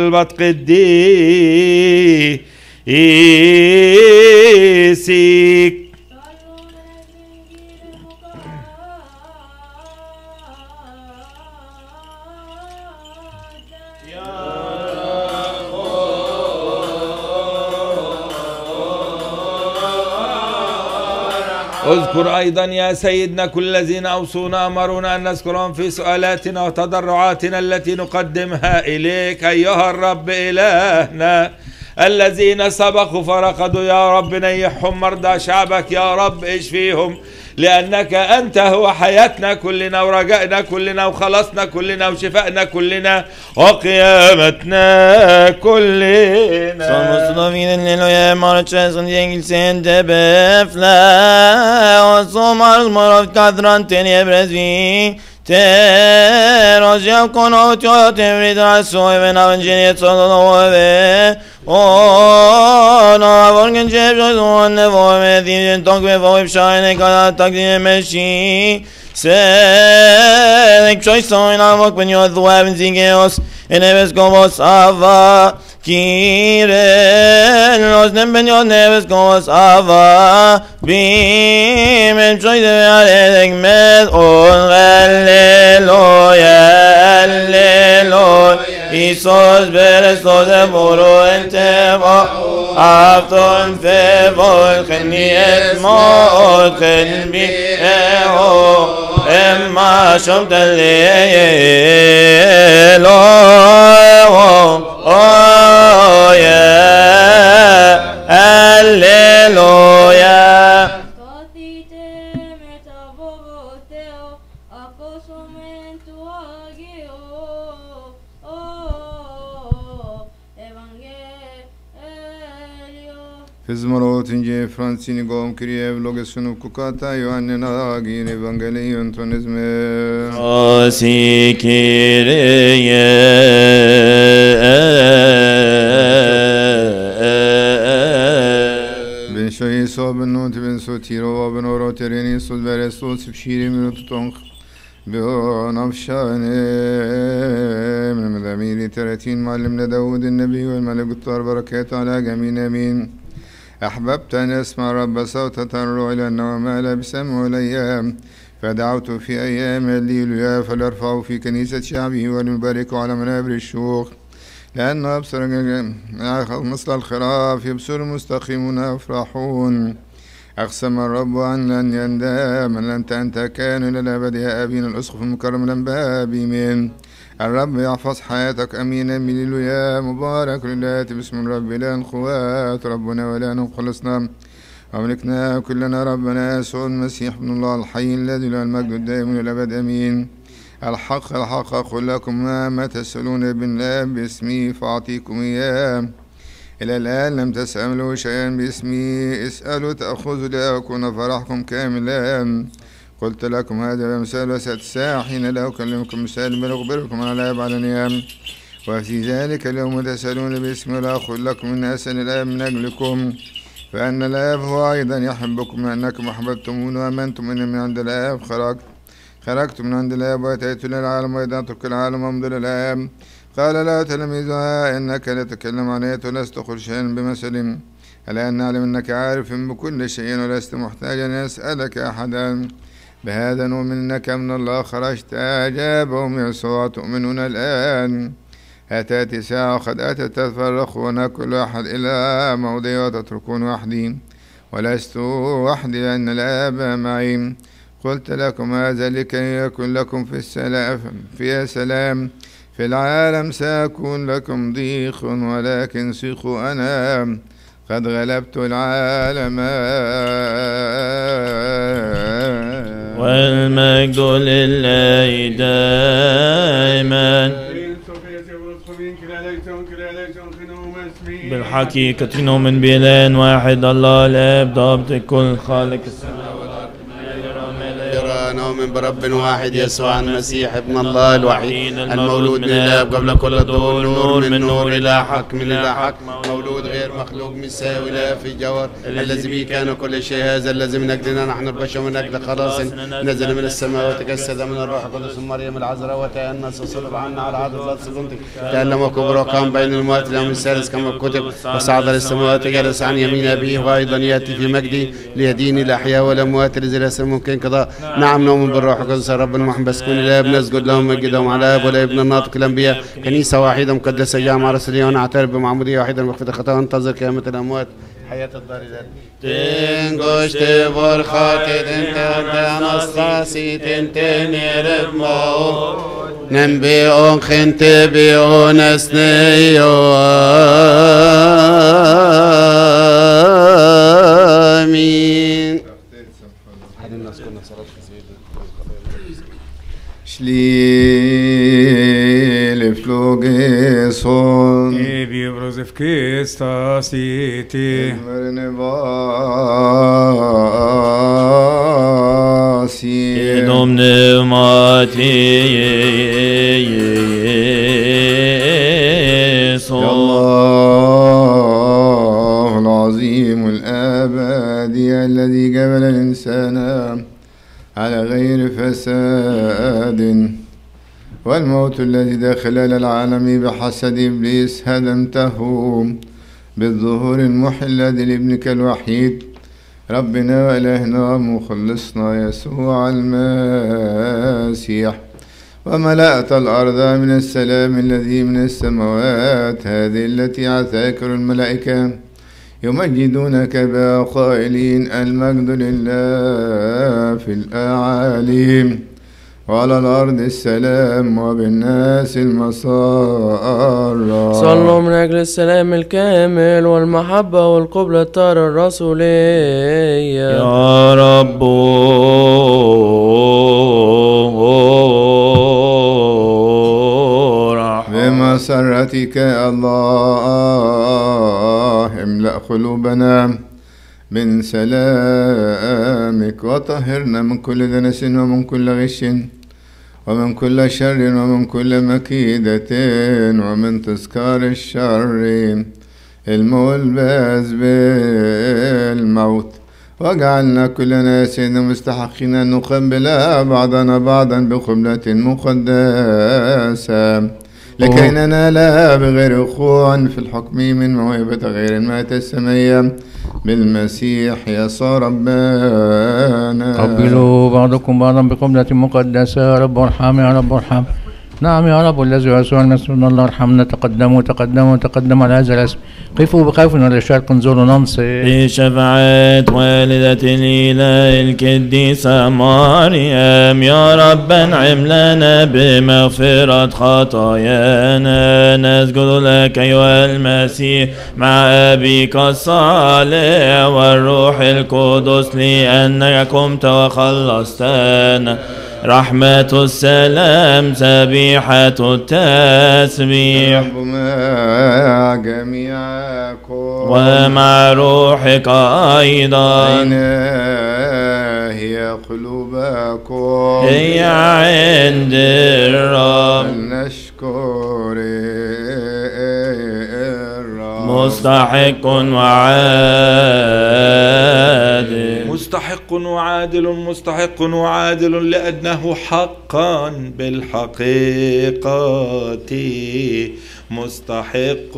القديسيك اذكر أيضا يا سيدنا كل الذين أوصونا أمرونا أن نذكرهم في سؤالاتنا وتضرعاتنا التي نقدمها إليك أيها الرب إلهنا الذين سبقوا فرقدوا يا رب نيحهم مرضى شعبك يا رب اشفيهم لأنك أنت هو حياتنا كلنا ورجائنا كلنا وخلاصنا كلنا وشفائنا كلنا وقيامتنا كلنا. Somos toda vida en el oye marcha son yengilsen de befla o somos morov kadran teni brezvi te rozya kono tyo temrida soy ben avengeni solo ve o na vorgen jebjo don ne vo me din tonk me vo shine kada tak din meshi se choy soin amok ben yo duen zingeos en eves como sava Kire los nembenyo neves como sava bim en choy de alek med on aleluya aleluya Isos beres de moro en teva afton fevol khniet mo khenbi eho emma shom telelo Oh yeah, Alleluia. Fizmarot inje Francini gom Kiriev logesunu kukata Ioanne nagin evangelion tonizme. O si Kyrie Ben shoyi so ben not ben so tiro ben oro tereni so veres so sipshiri minut tonk بأن أفشاني من مزامير ثلاثين معلمنا داود النبي والملك الطاهر بركاته على جميع آمين. أحببت أن أسمع رب صوت تضرع لأنه مال بسمع الأيام فدعوت في أيام الليلويا فليرفعوا في كنيسة شعبه وليباركوا على منابر الشيوخ لأن أبصر مثل الخراف يبصر المستقيمون يفرحون. أقسم الرب أن لن يندم أن أنت أنت كان إلى الأبد يا أبينا الأسقف المكرم الأنبابي من الرب يحفظ حياتك أمينا مليلويا مبارك لله باسم الرب لا القوات ربنا ولا نخلصنا وملكنا كلنا ربنا يسوع المسيح ابن الله الحي الذي له المجد الدائم إلى الأبد أمين. الحق الحق أقول لكم ما تسألون بالله باسمي فأعطيكم إياه. إلى الآن لم تسألوا شيئا باسمي اسألوا تأخذوا لأكون فرحكم كاملا. قلت لكم هذا مثال وستساء حين لا أكلمكم مثال بل أخبركم على الآب على نيام. وفي ذلك اليوم تسألون باسمي ولا أقول لكم إن أسأل الآب من أجلكم فأن الآب هو أيضا يحبكم أنكم أحببتمون وآمنتم إن من عند الآب خرجت خرجت من عند الآب وأتيت إلى العالم وأيضا أترك العالم وأمضي للآب. قال لا تلميذها إنك لا تتكلم عن آيات ولست تقول شيئا بمثل الآن نعلم أنك عارف بكل شيء ولست محتاجا أن أسألك أحدا بهذا نؤمن أنك من الله خرجت. أجابهم يسوع تؤمنون الآن أتأتي ساعة وقد أتت تتفرقون كل واحد إلى موضع وتتركون وحدي ولست وحدي لأن الآب معي. قلت لكم هذا لكي يكون لكم في السلام في سلام في العالم سأكون لكم ضيق ولكن ثقوا أنا قد غلبت العالم. والمجد لله دائما. بالحقيقة نؤمن بإله واحد الله الآب ضابط كل خالق السماء والأرض. نؤمن برب واحد يسوع المسيح ابن الله الوحيد المولود من الآب قبل كل دور نور من نور إلى حق من إلى حق مولود غير مخلوق مساوي لا في جوهر الذي به كان كل شيء. هذا الذي من أجلنا نحن البشر من أجل خلاص نزل من السماء وتجسد من الروح القدس مريم العذراء وتأنس وصلب عنا على عهد الله سلطته تألم وكبر وقام بين الموت اليوم الثالث كما كتب وصعد للسماوات جلس عن يمين أبيه وأيضا يأتي في مجده ليدين الأحياء والأموات الذي ليس ممكن قضاء. نعم نؤمن بالروح القدس رب المحب بسكون الآب نسجد لهم مجدهم على الآب والابن الناطق الأنبياء كنيسة واحدة مقدسة جامعة رسولية ونعترف بمعمودية واحدة مغفرة الخطايا وننتظر قيامة الأموات حياة الدار ذات. تنقشت برخاتي تنتهد أنستاسي تنتنير بمو ننبيون خنت بيون اسنيو آمين. Slil flogeson Evi brozevkesta siti Vernevasi Domne mati الله العظيم الأبدي الذي جبل الإنسان على غير فساد والموت الذي دخل العالم بحسد إبليس هدمته بالظهور المحلد لابنك الوحيد ربنا وإلهنا ومخلصنا يسوع المسيح وملأت الأرض من السلام الذي من السماوات هذه التي عساكر الملائكة يمجدونك بها قائلين المجد لله في الأعالي وعلى الأرض السلام وبالناس المسار. صلوا من أجل السلام الكامل والمحبة والقبلة الطاهرة الرسولية يا رب بمسرتك يا الله املأ قلوبنا من سلامك وطهرنا من كل دنس ومن كل غش ومن كل شر ومن كل مكيدة ومن تذكار الشر الملبس بالموت واجعلنا كلنا سيدنا مستحقين أن نقبل بعضنا بعضا بقبلة مقدسة لكي ننال بغير خضوع في الحكم من موهبة غير المائة السمية بالمسيح يسوع ربنا. قبلوا بعضكم بعضا بقبلة مقدسة يا رب ارحم يا رب ارحم. نعم يا رب الذي يسوع المسيح الله ارحمنا. تقدموا تقدموا تقدموا على هذا الاسم. قفوا بخوف من الشرق انظروا ننصت بشفاعة والدة الإله القديسة مريم يا رب انعم لنا بمغفرة خطايانا. نسجد لك أيها المسيح مع أبيك الصالح والروح القدس لأنك قمت وخلصتنا. رحمة السلام سبيحة التسبيح مع جميعكم ومع روحك أيضا. أين هي قلوبكم؟ هي عند الرب. نشكر الرب. مستحق وعادل مستحق وعادل مستحق وعادل لأنه حقا بالحقيقة مستحق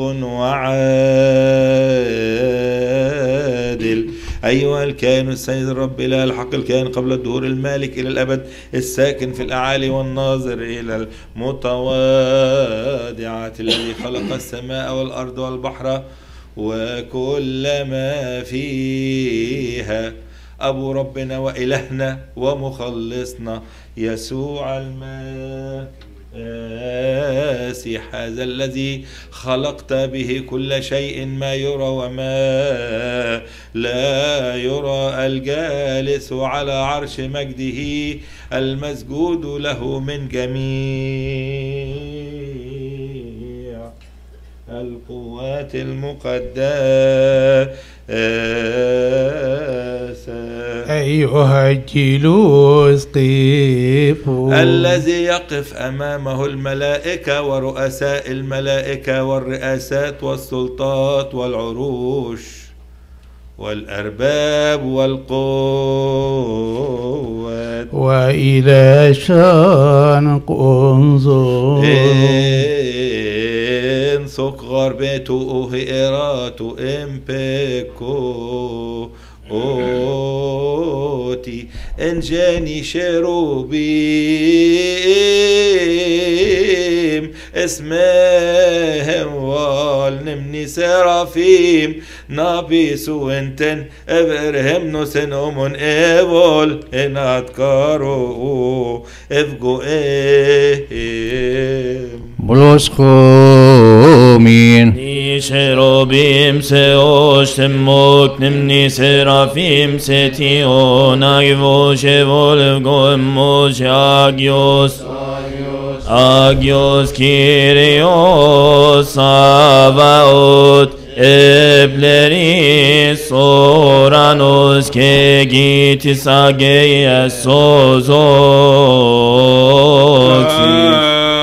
وعادل. أيها الكائن السيد الرب إله الحق الكائن قبل الدهور المالك إلى الأبد الساكن في الأعالي والناظر إلى المتواضعة الذي خلق السماء والأرض والبحر وكل ما فيها. أبو ربنا وإلهنا ومخلصنا يسوع المسيح هذا الذي خلقت به كل شيء ما يرى وما لا يرى الجالس على عرش مجده المسجود له من جميع القوات المقدسة. أيها الجلوس قفوا الذي يقف أمامه الملائكة ورؤساء الملائكة والرئاسات والسلطات والعروش والأرباب والقوات وإلى شانق انظر انسك غربتو إيراتو إمبكو أوتي إنجاني شروبيم اسمهم والنمني سرافيم نابيسو انتن ابرهم نسن امون ايبول ان اتكارو افقو ايم بلوسخومين شروبيم سيوش تموت نمني سرافيم ستيو نايفو شبول قوم موش ياجيوس Agios Kyrios Savaot Ebleris Oranos ke gitis ageia sozoti.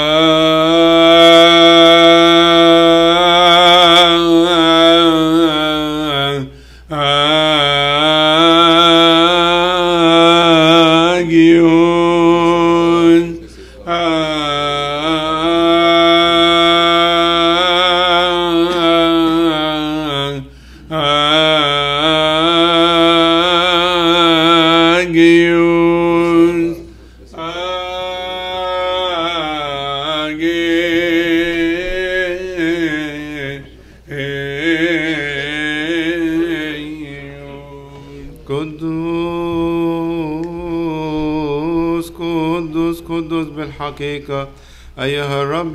بالحقيقة أيها الرب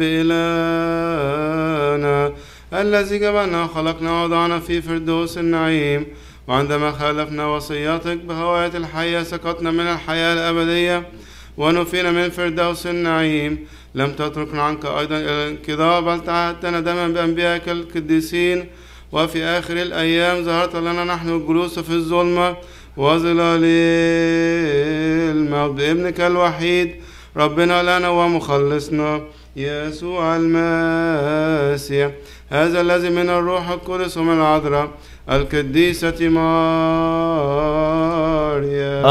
إلهنا الذي جبلنا وخلقنا ووضعنا في فردوس النعيم، وعندما خالفنا وصياتك بهواية الحياة سقطنا من الحياة الأبدية ونفينا من فردوس النعيم. لم تتركنا عنك أيضا إلى الانقضاء، بل تعهدتنا دما بأنبيائك القديسين، وفي آخر الأيام ظهرت لنا نحن الجلوس في الظلمة وظلال الموت بابنك الوحيد ربنا لنا ومخلصنا يسوع المسيح، هذا الذي من الروح القدس ومن العذراء القديسة مريم.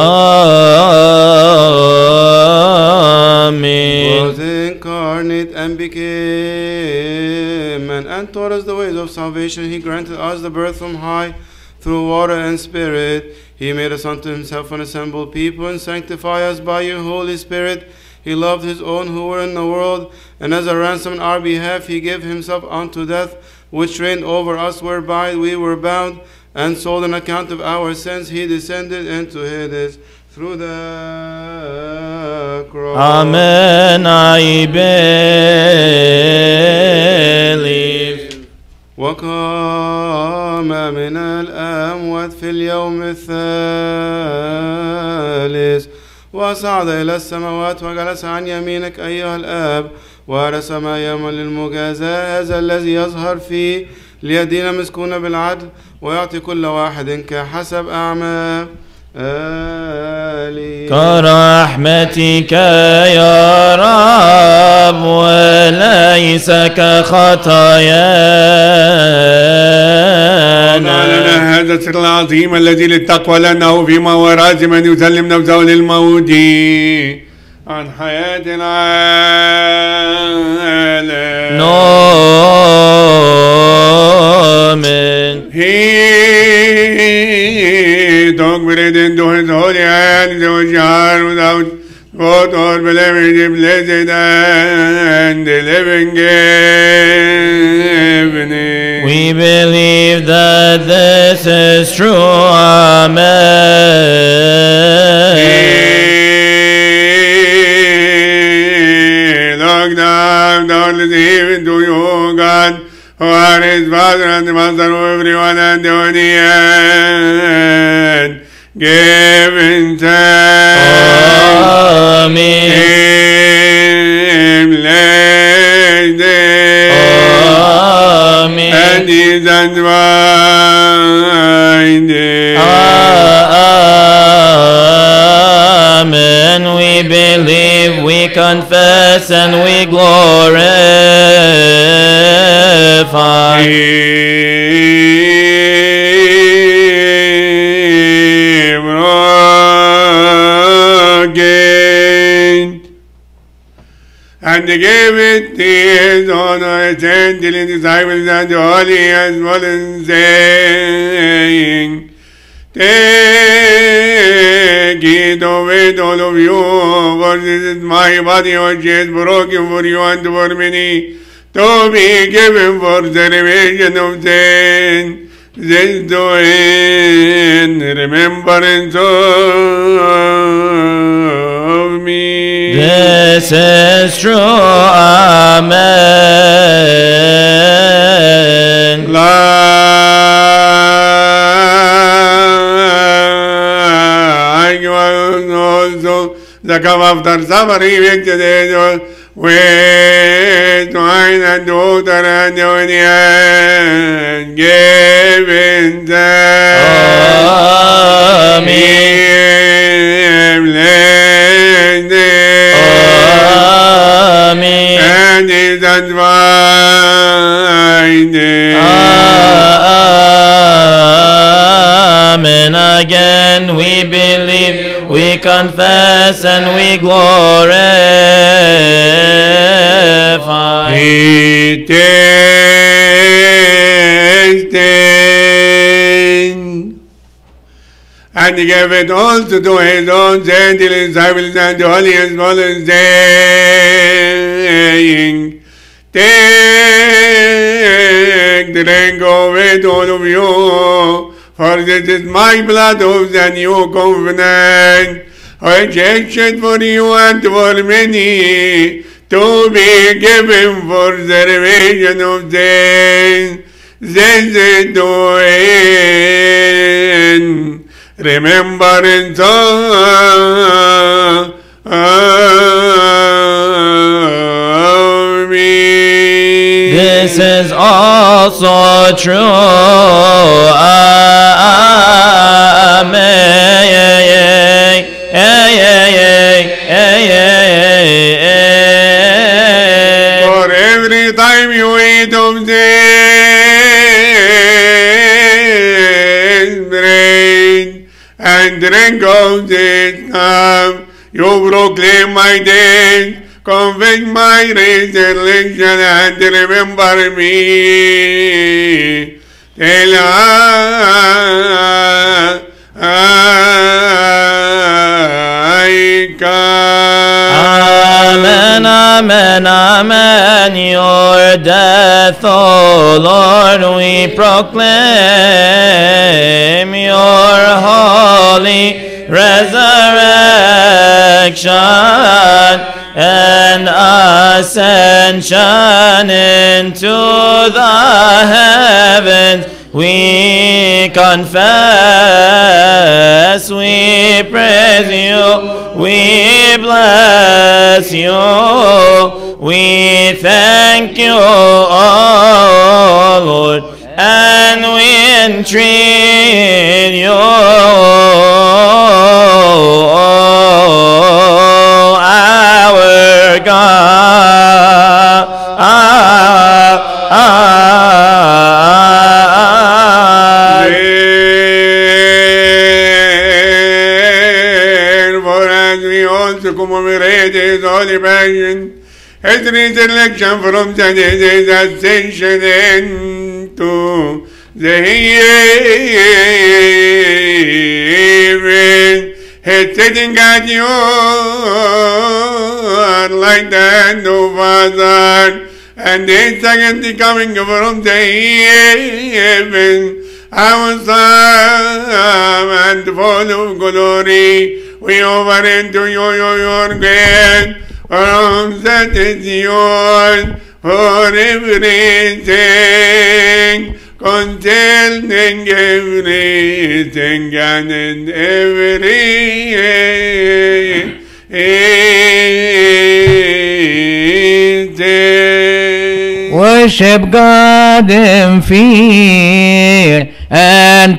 Amen. Was incarnate and became man and taught us the ways of salvation. He granted us the birth from high through water and spirit. He made us unto himself an assembled people and sanctified us by your Holy Spirit. He loved his own who were in the world, and as a ransom on our behalf he gave himself unto death, which reigned over us, whereby we were bound and sold on account of our sins. He descended into Hades through the cross. Amen. I believe. وقام من الأموات في اليوم الثالث وصعد إلى السماوات وجلس عن يمينك أيها الآب، وارث ما يوما للمجازاة، هذا الذي يظهر فيه ليدين مسكون بالعدل ويعطي كل واحد كحسب أعماله. كرحمتك يا رب وليس كخطايانا. لنا هذا السر العظيم الذي للتقوى لأنه فيما وراء من يسلم نفسه للموت عن حياة العالم. Amen. He took bread into his holy hands and jar without what or believing the blessed and the living evening. We believe that this is true. Amen. He looked down down even to you, God, who are his Father and the Master of everyone, and the end. Give in thanks. Amen. Amen. And his unwinding. Amen. We believe, we confess, and we glorify. And they gave it to his honor, attending the disciples and the holy as well as saying, take it of it, all of you, for this is my body which is broken for you and for many, to be given for the remission of sin. This do in remembrance of me. This is true. Amen. Like also the come after suffering, with wine and water and union, giving thanks. Amen. And his advice. Amen. Again we believe, we confess, and we glorify. He tasted and he gave it also to his own gentle disciples and the holiest followers, saying, take, drink of it, all of you, for this is my blood of the new covenant, which is shed for you and for many, to be given for the remission of sins. This is to end. Remembrance of me. This is also true. For every time you eat of this bread and drink of this cup, you proclaim my death, confess my resurrection, and remember me till I come. Amen, amen, amen. Your death, O Lord, we proclaim. Your holy resurrection and ascension into the heavens. We confess, we praise you, we bless you, we thank you, O Lord, and we entreat you, our God. Ah, ah, therefore, as we also commemorate his holy passion, his resurrection from the dead, his ascension into the heaven, his sitting at your right hand, O Father, and his second coming from the heaven, our Son and full of glory, we offer into you your grace, from that is yours for everything, concerning everything and in everything. Worship God in fear and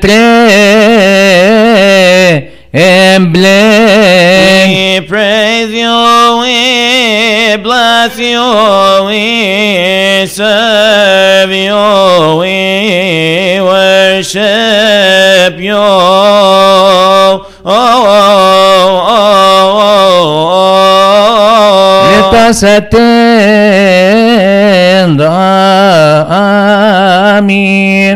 pray and bless. We praise you, we bless you, we serve you, we worship you. Oh, oh, oh, oh, oh. Let us attend. Amen.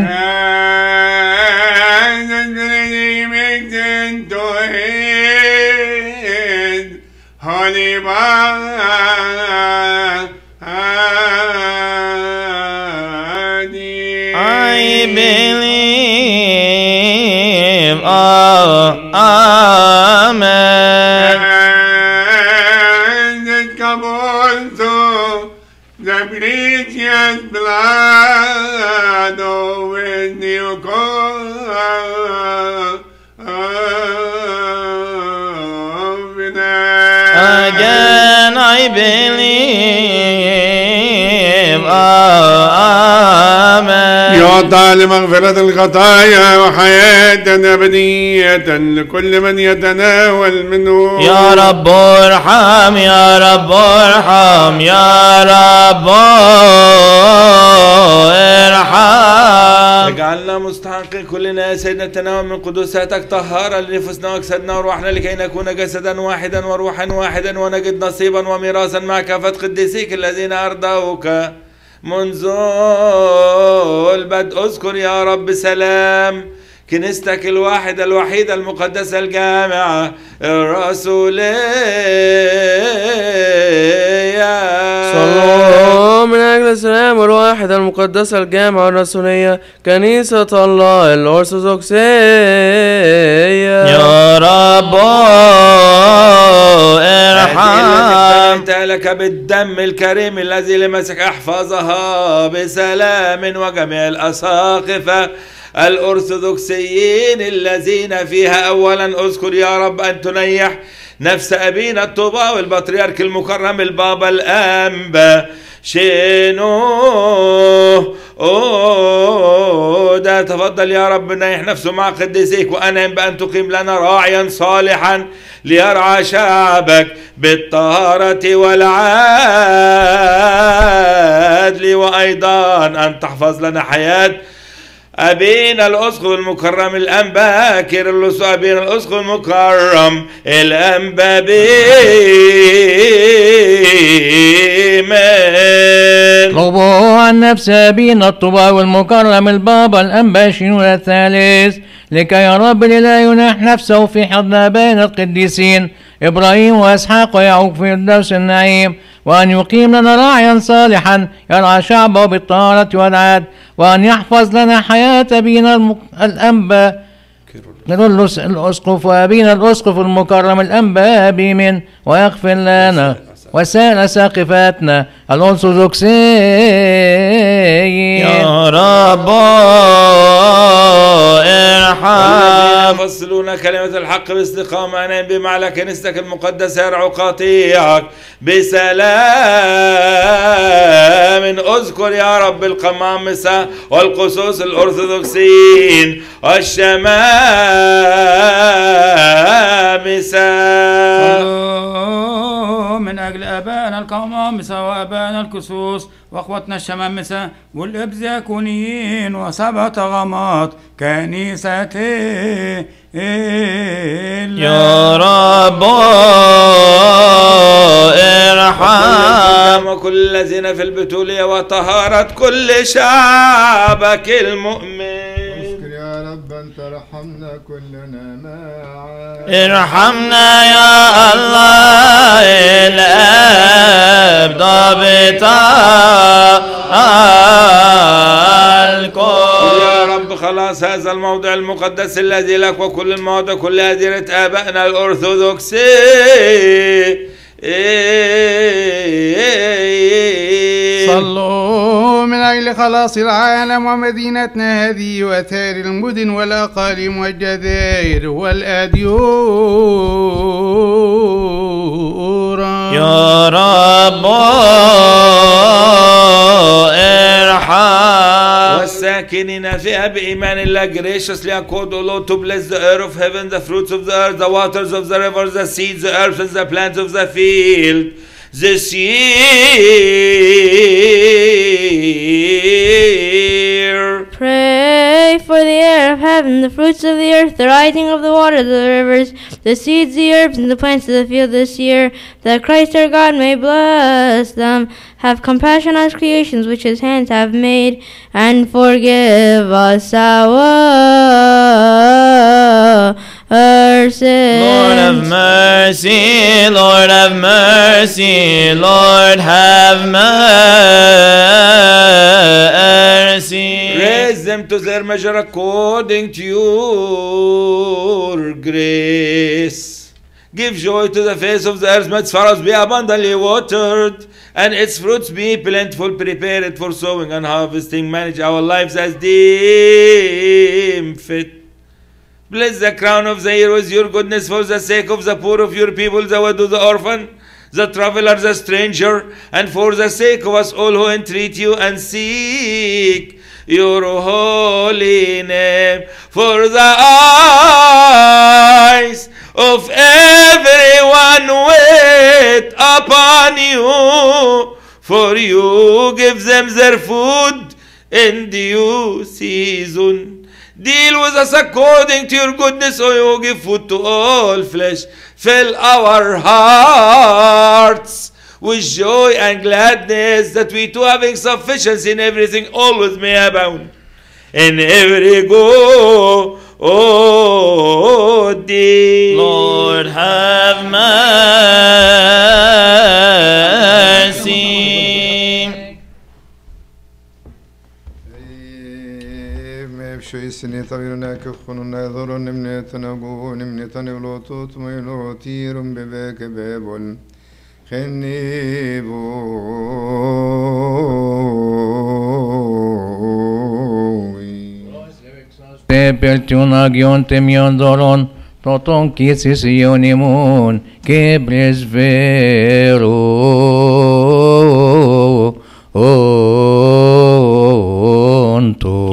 Holy I believe. Oh, amen. And it come also the precious blood of his new covenant. Again I believe. Amen. يعطى لمغفرة الخطايا وحياة أبدية لكل من يتناول منه. يا رب ارحم يا رب ارحم يا رب ارحم. اجعلنا مستحقين كلنا يا سيدنا التناول من قدوساتك طهارة لنفوسنا واجسادنا وروحنا لكي نكون جسدا واحدا وروحا واحدا ونجد نصيبا وميراثا مع كافة قديسيك الذين أرضوك منذ البدء. اذكر يا رب سلام كنيستك الواحدة الوحيدة المقدسة الجامعة الرسولية. صلوا من أجل السلام الواحدة المقدسة الجامعة الرسولية كنيسة الله الأرثوذكسية. يا رب ارحم. لك بالدم الكريم الذي لمسك احفظها بسلام وجميع الأساقفة الأرثوذكسيين الذين فيها. أولا اذكر يا رب أن تنيح نفس أبينا الطوباوي البطريرك المكرم البابا الأنبا شينو ده. تفضل يا رب نيح نفسه مع قديسيك وأنعم بأن تقيم لنا راعيا صالحا ليرعى شعبك بالطهارة والعدل، وأيضا أن تحفظ لنا حياة أبينا الأسقف المكرم الأنبا كيرلس، أبينا الأسقف المكرم الأنبا بيمن. طلبوا عن نفس أبينا الطوباوي المكرم البابا الأنبا شنود الثالث لكي يا رب لا ينح نفسه في حضن أبائنا القديسين إبراهيم وإسحاق ويعقوب في الدرس النعيم، وأن يقيم لنا راعيا صالحا يرعى شعبه بالطهارة والعدل، وأن يحفظ لنا حياة أبينا الأنبا كيرلس الأسقف وأبينا الأسقف المكرم الأنبا بيمن، ويغفر لنا وسائر ساقفاتنا الأرثوذكسية. يا رب ارحم. يفصلون كلمة الحق باستقامة أنام بما على كنيستك المقدسة يرعو قطيعك بسلام. اذكر يا رب القمامسة والقصوص الأرثوذكسيين والشمامسة. من أجل آبائنا القمامسة وآبائنا الكسوس وأخواتنا الشمامسة والإبزاكونيين وسبع طغمات كنيستي. يا رب ارحم. وكل الذين في البتولية وطهارة كل شعبك المؤمن. يا رب أن ترحمنا كلنا معا. ارحمنا يا الله الآب ضابط الكل. يا رب خلاص هذا الموضع المقدس الذي لك وكل المواضع كل هديرة آبائنا الأرثوذكسي. صلوا من أجل خلاص العالم ومدينتنا هذه وسائر المدن والأقاليم والجزائر والأديور. يا رب ارحم. والساكنين فيها بإيمان الله graciously accord, O Lord, to bless the earth of heaven, the fruits of the earth, the waters of the rivers, the seeds, the herbs, and the plants of the field this year. Pray for the air of heaven, the fruits of the earth, the rising of the water, the rivers, the seeds, the herbs, and the plants of the field this year, that Christ our God may bless them. Have compassion on his creations which his hands have made, and forgive us our our sins. Lord have mercy, Lord have mercy, Lord have mercy. Raise them to their measure according to your grace. Give joy to the face of the earth, may its furrows be abundantly watered, and its fruits be plentiful. Prepare it for sowing and harvesting. Manage our lives as deem fit. Bless the crown of the year with your goodness for the sake of the poor of your people, the widow, the orphan, the traveler, the stranger, and for the sake of us all who entreat you and seek your holy name. For the eyes of everyone wait upon you, for you give them their food in due season. Deal with us according to your goodness, O you give food to all flesh. Fill our hearts with joy and gladness, that we too, having sufficiency in everything, always may abound in every good deed. Lord, have mercy. Sini tavirna ke khununa dhurun nimne tanagu nimne tanivlo tut maylo tirum bebek bebol khenibu Te pertunagion temion doron toton kisis ionimun ke bresvero onto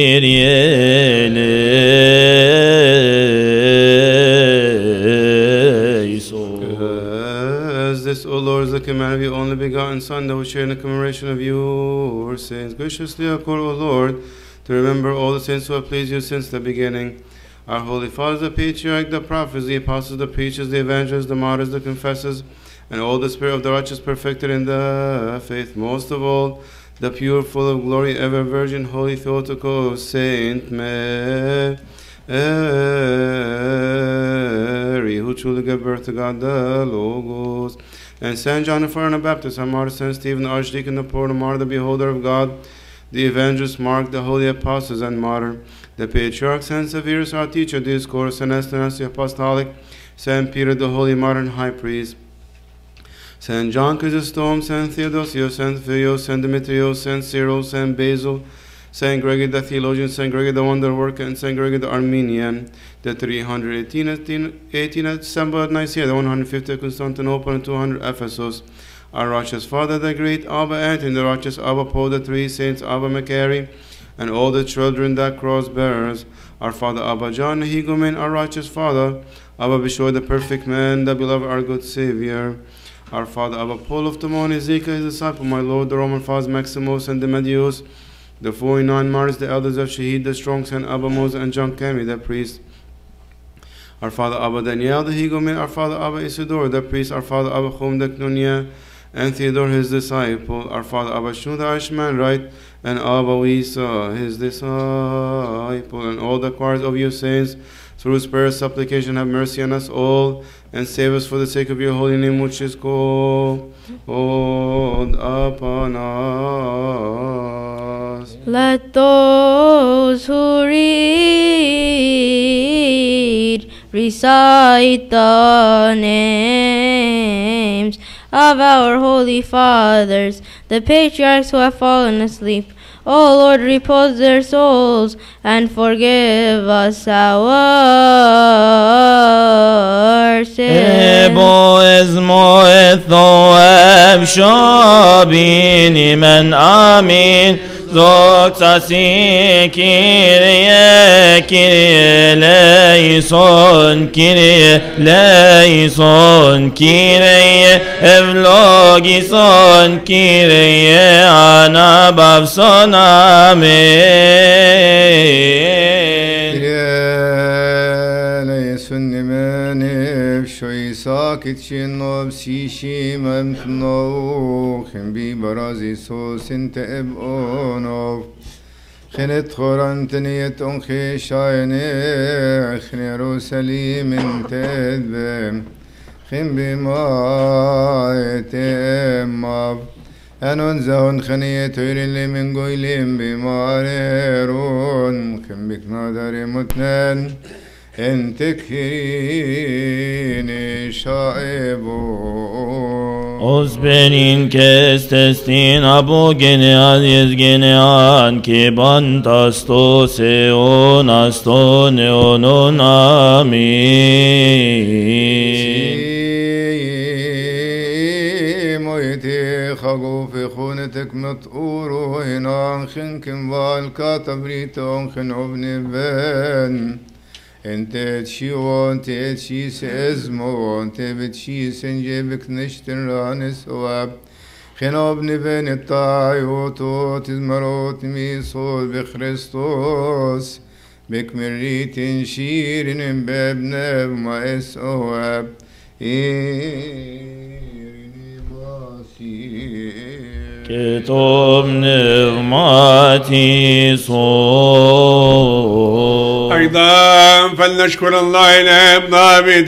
As this, O Lord, is the command of your only begotten Son, that we share in the commemoration of your saints. Graciously accord, O Lord, to remember all the saints who have pleased you since the beginning. Our holy fathers, the patriarchs, the prophets, the apostles, the preachers, the evangelists, the martyrs, the confessors, and all the spirit of the righteous perfected in the faith. Most of all, the pure, full of glory, ever virgin, holy Theotokos, Saint Mary, who truly gave birth to God the Logos, and Saint John the Forerunner Baptist, our martyr, Saint Stephen the Archdeacon, the poor, the martyr, the beholder of God, the evangelist Mark, the holy apostles and martyr, the patriarch Saint Severus, our teacher, the discourse, Saint Athanasius the apostolic, Saint Peter, the holy modern high priest, Saint John Chrysostom, Saint Theodosius, Saint Philios, Saint Demetrios, Saint Cyril, Saint Basil, Saint Gregory the theologian, Saint Gregory the wonder worker, and Saint Gregory the Armenian, the three hundred eighteen Assembly at Nicaea, the one hundred fifty at Constantinople, and two hundred Ephesus. Our righteous Father, the great Abba Anthony, the righteous Abba Paul, the three saints, Abba Macari, and all the children that cross bearers. Our Father Abba John, the Hegumen, our righteous Father, Abba Bishoy, the perfect man, the beloved, our good Savior. Our Father Abba Paul of Timon, Ezekiel, his disciple, my Lord, the Roman Fathers Maximus and Demedius, the forty-nine martyrs, the elders of Shahid, the strong Saint Abba Moses and John Cami, the priest. Our Father Abba Daniel, the Hegumen, our Father Abba Isidore, the priest, our Father Abba Chum, the Cnunia, and Theodore, his disciple, our Father Abba Shun, the Irishman, right, and Abba Wisa, his disciple, and all the choirs of your saints, through his prayer, supplication, have mercy on us all, and save us for the sake of your holy name, which is called upon us. Let those who read recite the names of our holy fathers, the patriarchs who have fallen asleep. O Lord, repose their souls and forgive us our sins. Ebo ezmo ethoeb shabini men amin zok tasi Kyrie Kyrie leison Kyrie leison Kyrie evlogison Kyrie anabavson amen. شوي ساكت شنو بسيشي ممتنو خن بي برازي سوس انت ابقونو خنت خورانتنيت انخي شايني خن يروسليم انت ادبم خن بما يتماب انون زهون خنيت اللي من قويلين بماريرون خن بك نادر متنن انت كيني شائبو Osbenin kestestin abu genean iz genean ki bantasto seon asto neonon amin. hago fi khonetek met oro en anchen ken val katabrit anchen obne ben ente chion te chis ezmo te betchis enjebek nishten ranes oab خناب نبن الطايوتو تزمروت ميصول بخريستوس بكمريت شير بابنا ما اسواب كتب نغماتي صوت أيضا فلنشكر الله الآب ضابط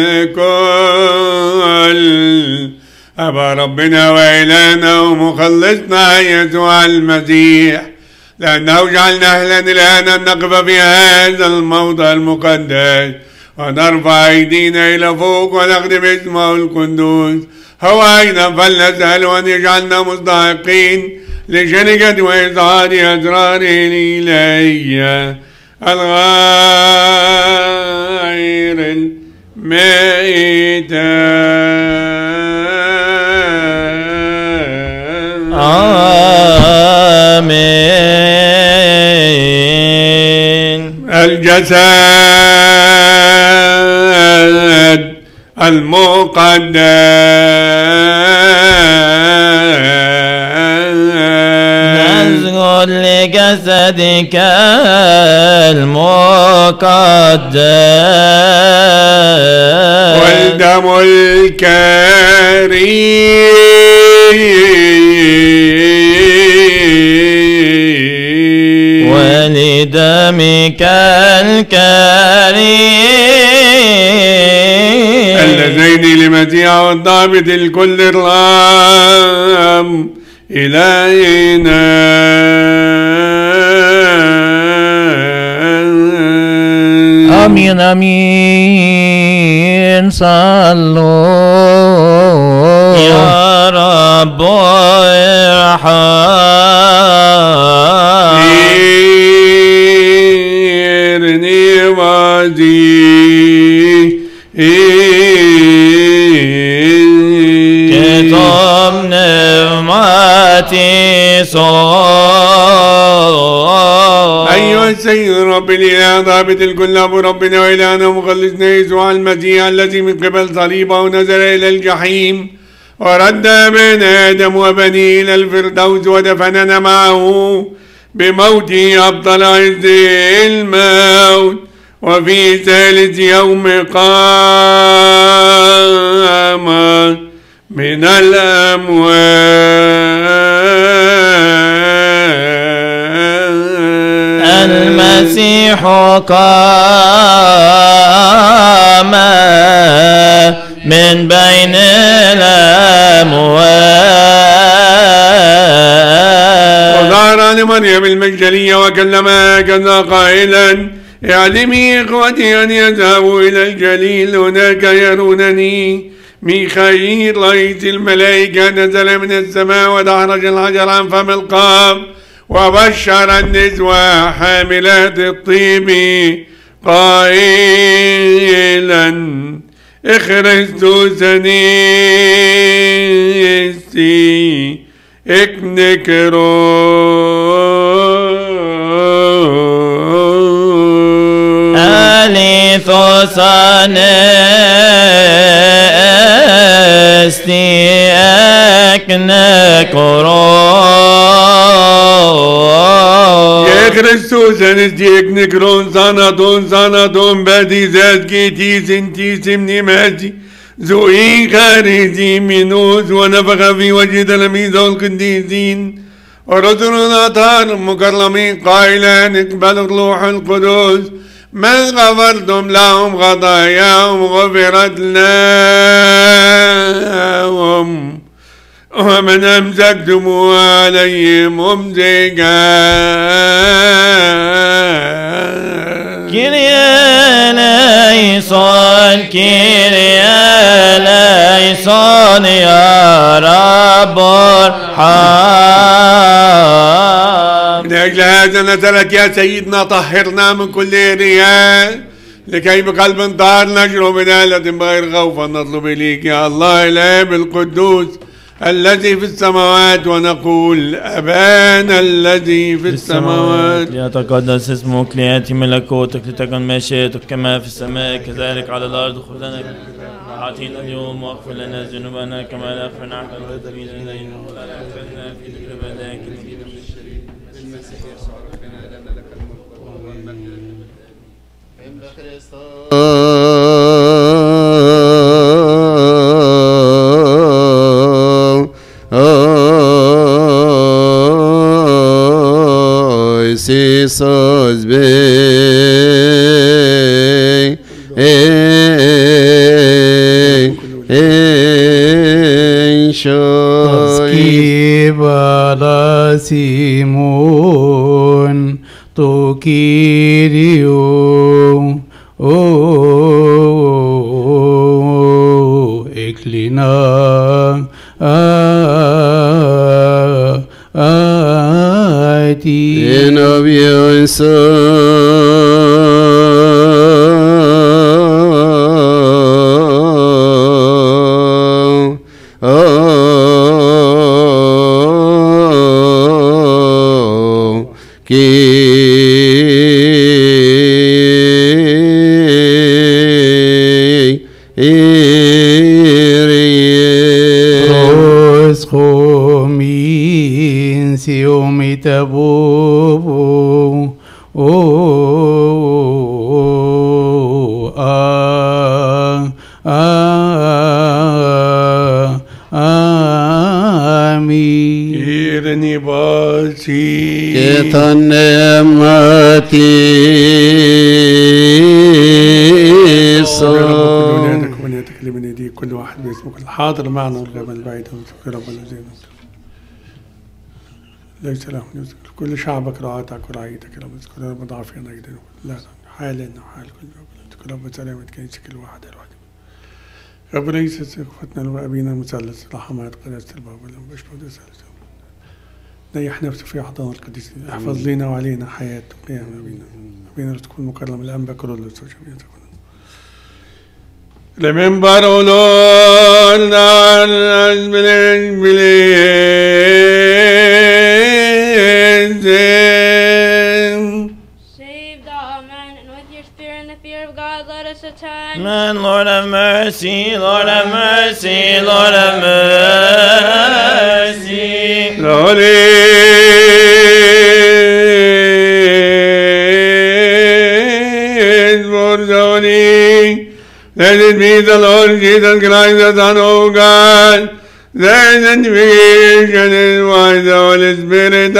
الكل أبا ربنا وإلهنا ومخلصنا يسوع المسيح لأنه جعلنا أهلا الآن أن نقف في هذا الموضع المقدس ونرفع أيدينا إلى فوق ونخدم اسمه القدوس هو أيضا فلنسأل أن يجعلنا مستحقين لشركة وإظهار أسراره الإلهية الغير الميتة. آمين. الجسد المقدس نسجد لجسدك المقدس والدم الكريم ولدمك الكريم اللذين لمسيح والضابط الكل الرام إلينا. آمين آمين صلوا يا رب ارحم إيرني وادي كتب نعمتي صوت أيها السيد رب الإله ضابط الكل أبو ربنا وإلهنا ومخلصنا يسوع المسيح الذي من قبل صليبه نزل إلى الجحيم ورد من آدم وبنيه إلى الفردوس ودفننا معه بموته أبطل عز الموت وفي ثالث يوم قام من الأموات. المسيح قام من بين الأموات وظهر لمريم المجدلية وكلمها كذا قائلا اعلمي إخوتي أن يذهبوا إلى الجليل هناك يرونني. ميخائيل رئيس الملائكة نزل من السماء ودحرج الحجر عن فم القاب وبشر النسوة حاملات الطيب قائلا اخرستوس نيستي اكنكرو أليثوس نيستي اكنكرو يا كريستوس انستيك نكرون صنطون صنطون بدي ذات كيتي سنتي سمني ماتي زوئين خارجي منوس ونفخ في وجه تلاميذه القديسين ورسلنا طار مكرمين قائلا اقبلوا الروح القدس من غفرتم لهم خطاياهم غفرت لهم ومن أمسكتم عليهم أمسكا. كيريا ليسون كيريا ليسون يا رب ارحم. من أجل هذا نسألك يا سيدنا طهرنا من كل رياء لكي بقلب طاهر نشرب بنالة بغير خوف نطلب إليك يا الله الآب القدوس الذي في السماوات، ونقول أبانا الذي في السماوات. ليتقدس اسمك، ليأتي ملكوتك، لتكن مشيئتك كما في السماء كذلك على الأرض. خذنا أعطينا اليوم، واغفر لنا ذنوبنا كما نغفر نحن المذنبين إلينا، ولا تدخلنا في تجربة لكن نجينا من الشرير. بالمسيح يسوع ربنا لنا لك الملك والمجد عند Jesus be Skibala Simon to Kyrio oh eklina ati in of your Tabubu oh ah ah ami irni basi ketannemati كل واحد باسمك الحاضر معنا والغيب البعيد ونذكر ربنا زينا ليس له نذكر كل شعبك رعاتك ورعيتك يا رب اذكر رب ضعفنا جدا لا حالنا وحال كل رب اذكر رب سلامة كنيسة كل واحد الواحد رب ليس سقفتنا وابينا المثلث رحمات قداسة الباب ولم بشبه رسالة نيح نفسه في احضان القديسين احفظ لنا وعلينا حياة وقيام ابينا ابينا تكون مكرم الانبا كرولوس وجميع تكون Remember, O Lord, our husband believes. Saved all men, and with your spirit and the fear of God, let us attend. Man, Lord have mercy, Lord have mercy, Lord have mercy. Lord, for Zoning. Let it be the Lord Jesus Christ, the Son of God, the sanctification is by the Holy Spirit.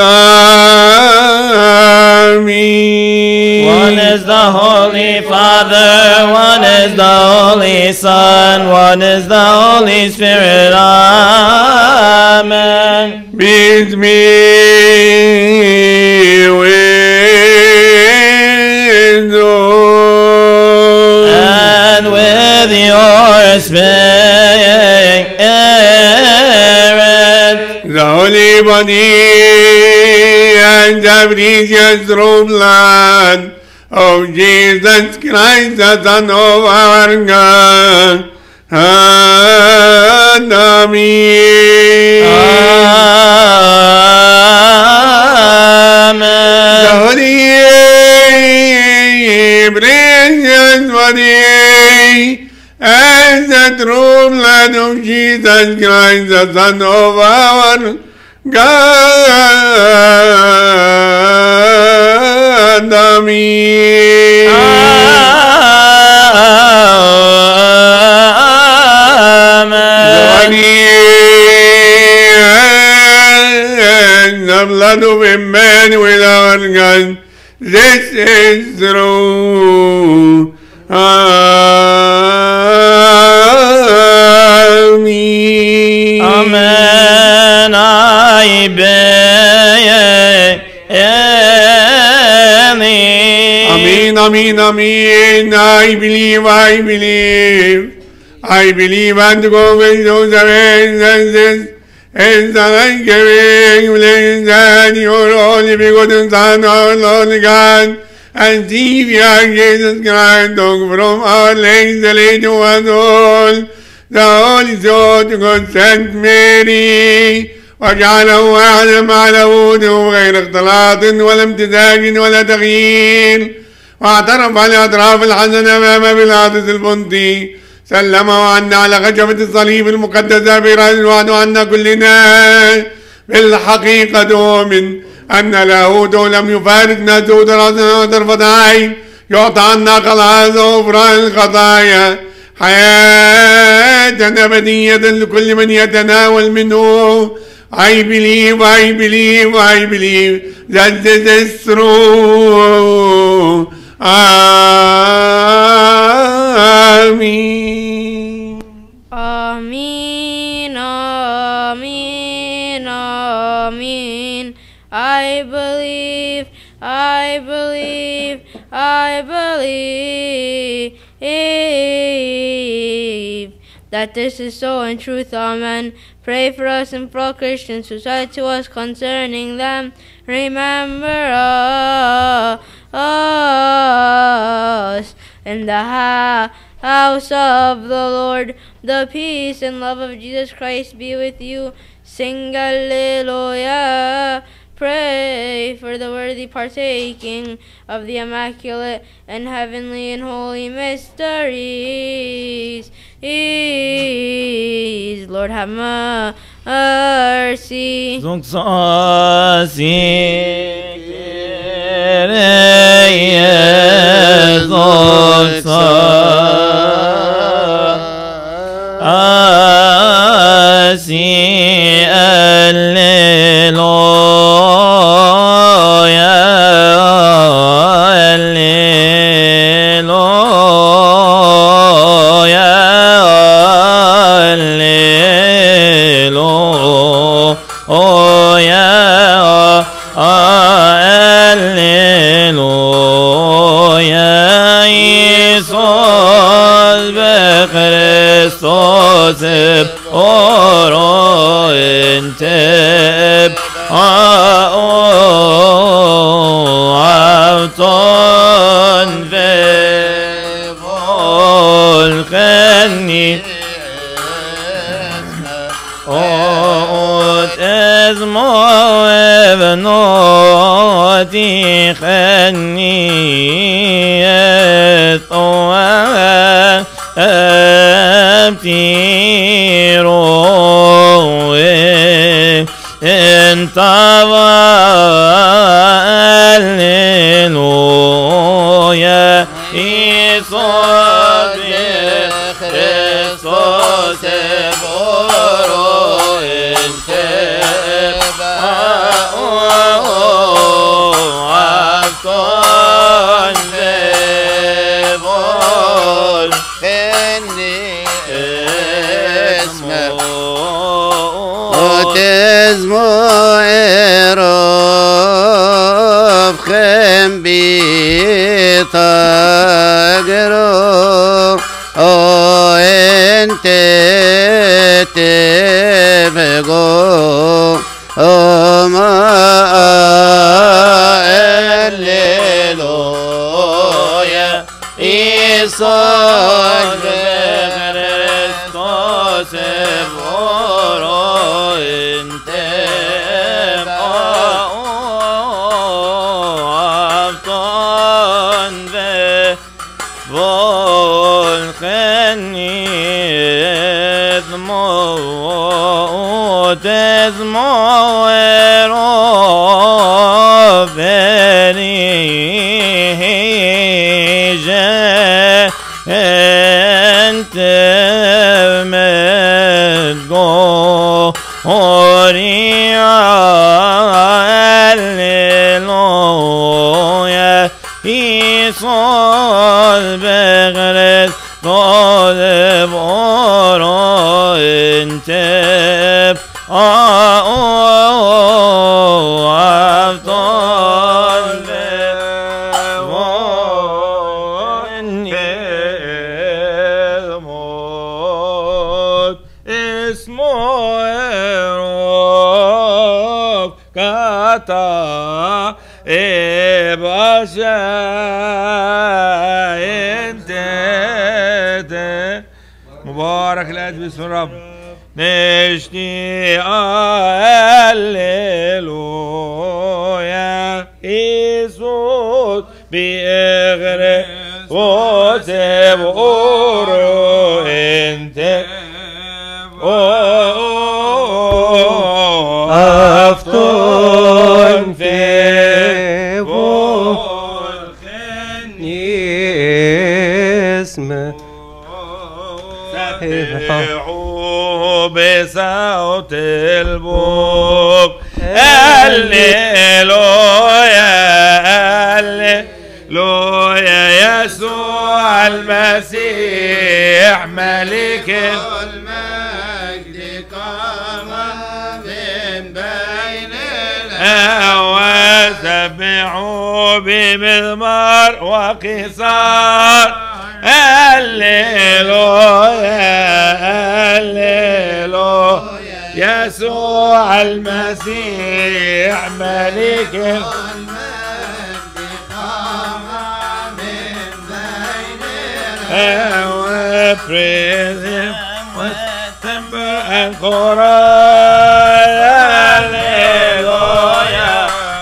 Amen. One is the Holy Father, one is the Holy Son, one is the Holy Spirit. Amen. Peace be with you. And with your spirit. The holy body and the precious true blood of Jesus Christ, the Son of our God. Amen. Amen. The holy precious body and the true blood of Jesus Christ, the Son of our God. Amen. And the blood of Emmanuel our God, this is true. Amen. Amen. I believe. Amen, amen, amen. I believe, I believe. I believe and go with those events and the thanksgiving blessings and your only begotten Son, our Lord God, and Savior Jesus Christ, from our legs the lady to us all, the Holy Soul to God Saint Mary واجعله واحدا مع لاهوته غير اختلاط ولا امتزاج ولا تغيير واعترف على أطراف الحسن أمام بيلاطس البنطي سلمه عنا على خشبة الصليب المقدسة برأس الوعد عنا كلنا بالحقيقة نؤمن أن لاهوته لم يفارق ناسوت رأسنا وطرفة عين يعطى عنا خلاص وغفران الخطايا حياة أبدية لكل من يتناول منه. I believe, I believe, I believe that this is true. Amen. Amen, amen, amen. I believe, I believe, I believe that this is so in truth. Amen. Pray for us and for all Christians who said to us concerning them. Remember us in the house of the Lord. The peace and love of Jesus Christ be with you. Sing Alleluia. Pray for the worthy partaking of the immaculate and heavenly and holy mysteries. Lord have mercy. مبارك نتمجد باسم الرب نشتي هللويا يسوع بإغرق وتبقرو انت أفتون في بولخني اسمه سبحوا بصوت البوق هللويا هللويا يسوع المسيح ملك المجد قام من بين الأموات سبحوا بمزمار وقصار هللويا هللويا يسوع المسيح ملك المجد قام من بين الأموات praise him with timbre and chorus hallelujah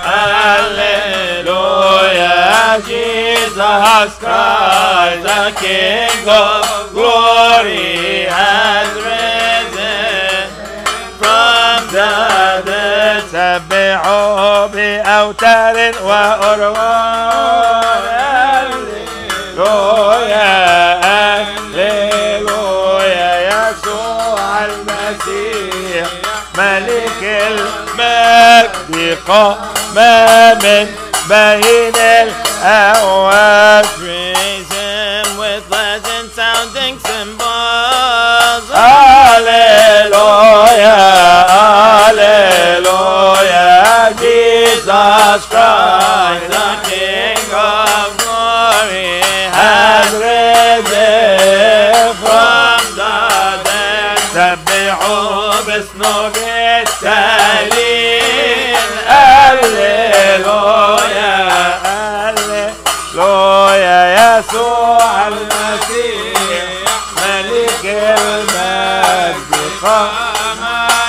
hallelujah Jesus Christ the King of glory has risen from the dead سبحوا بأوتار وأرواح هللويا هللويا يسوع المسيح ملك المجد قام من بين الأموات praise him with pleasant sounding cymbals hallelujah hallelujah Jesus Christ the King of glory has risen from the dead سبحوا باسمه بالتهليل هللويا هللويا يسوع المسيح ملك المجد قام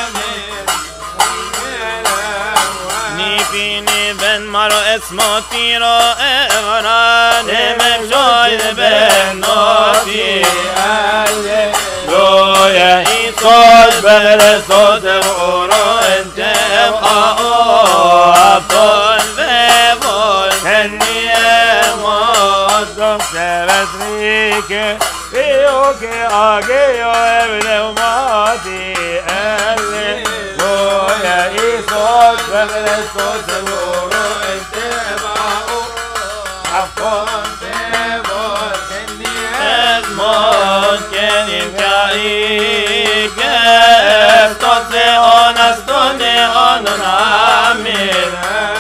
نيفيني بن مارو اسمه تيرو اغران مجوي بن نوتي هللويا يصوت برصوت بقرو انت بقاو ابطل ببول هني موت سبتريك ايوكي اجيو ابن وماتي هللويا يصوت برصوت بقرو انت بقاو ابطل ببول هني موت كان يمكاريك افتوزي اونستوني اونرامين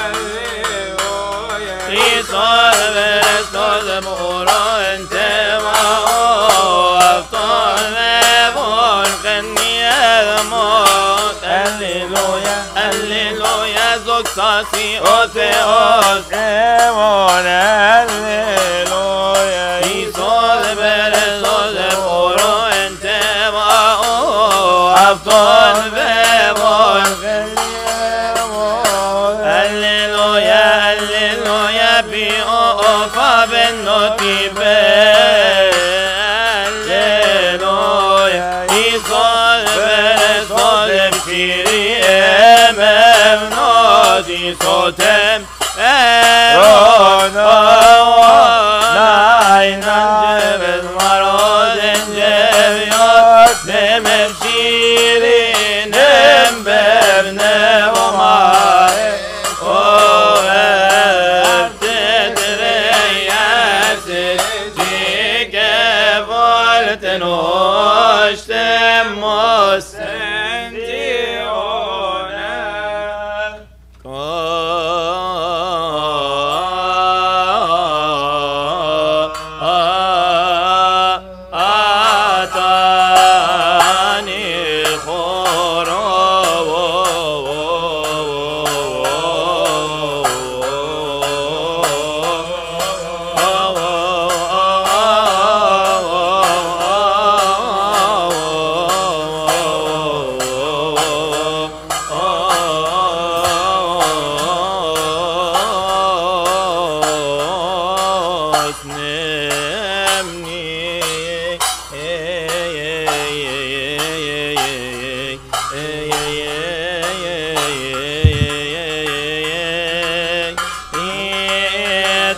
يصور برستوز مورو انت ماو افتوز بون غني الموت هللويا هللويا زوك ساسي اوزي اوزي مون هللويا يصور برستوز مورو انت ماو أفضل بابون هللويا هللويا بأوفا بالنوتي هللويا يصول برسول بشيري أمام نوتي صوتم رونا ناينا جبل مرود جبيوت نمشيري نمبرنا وماي وابتدرياسي جيك فولتنوش تموس سنتيونا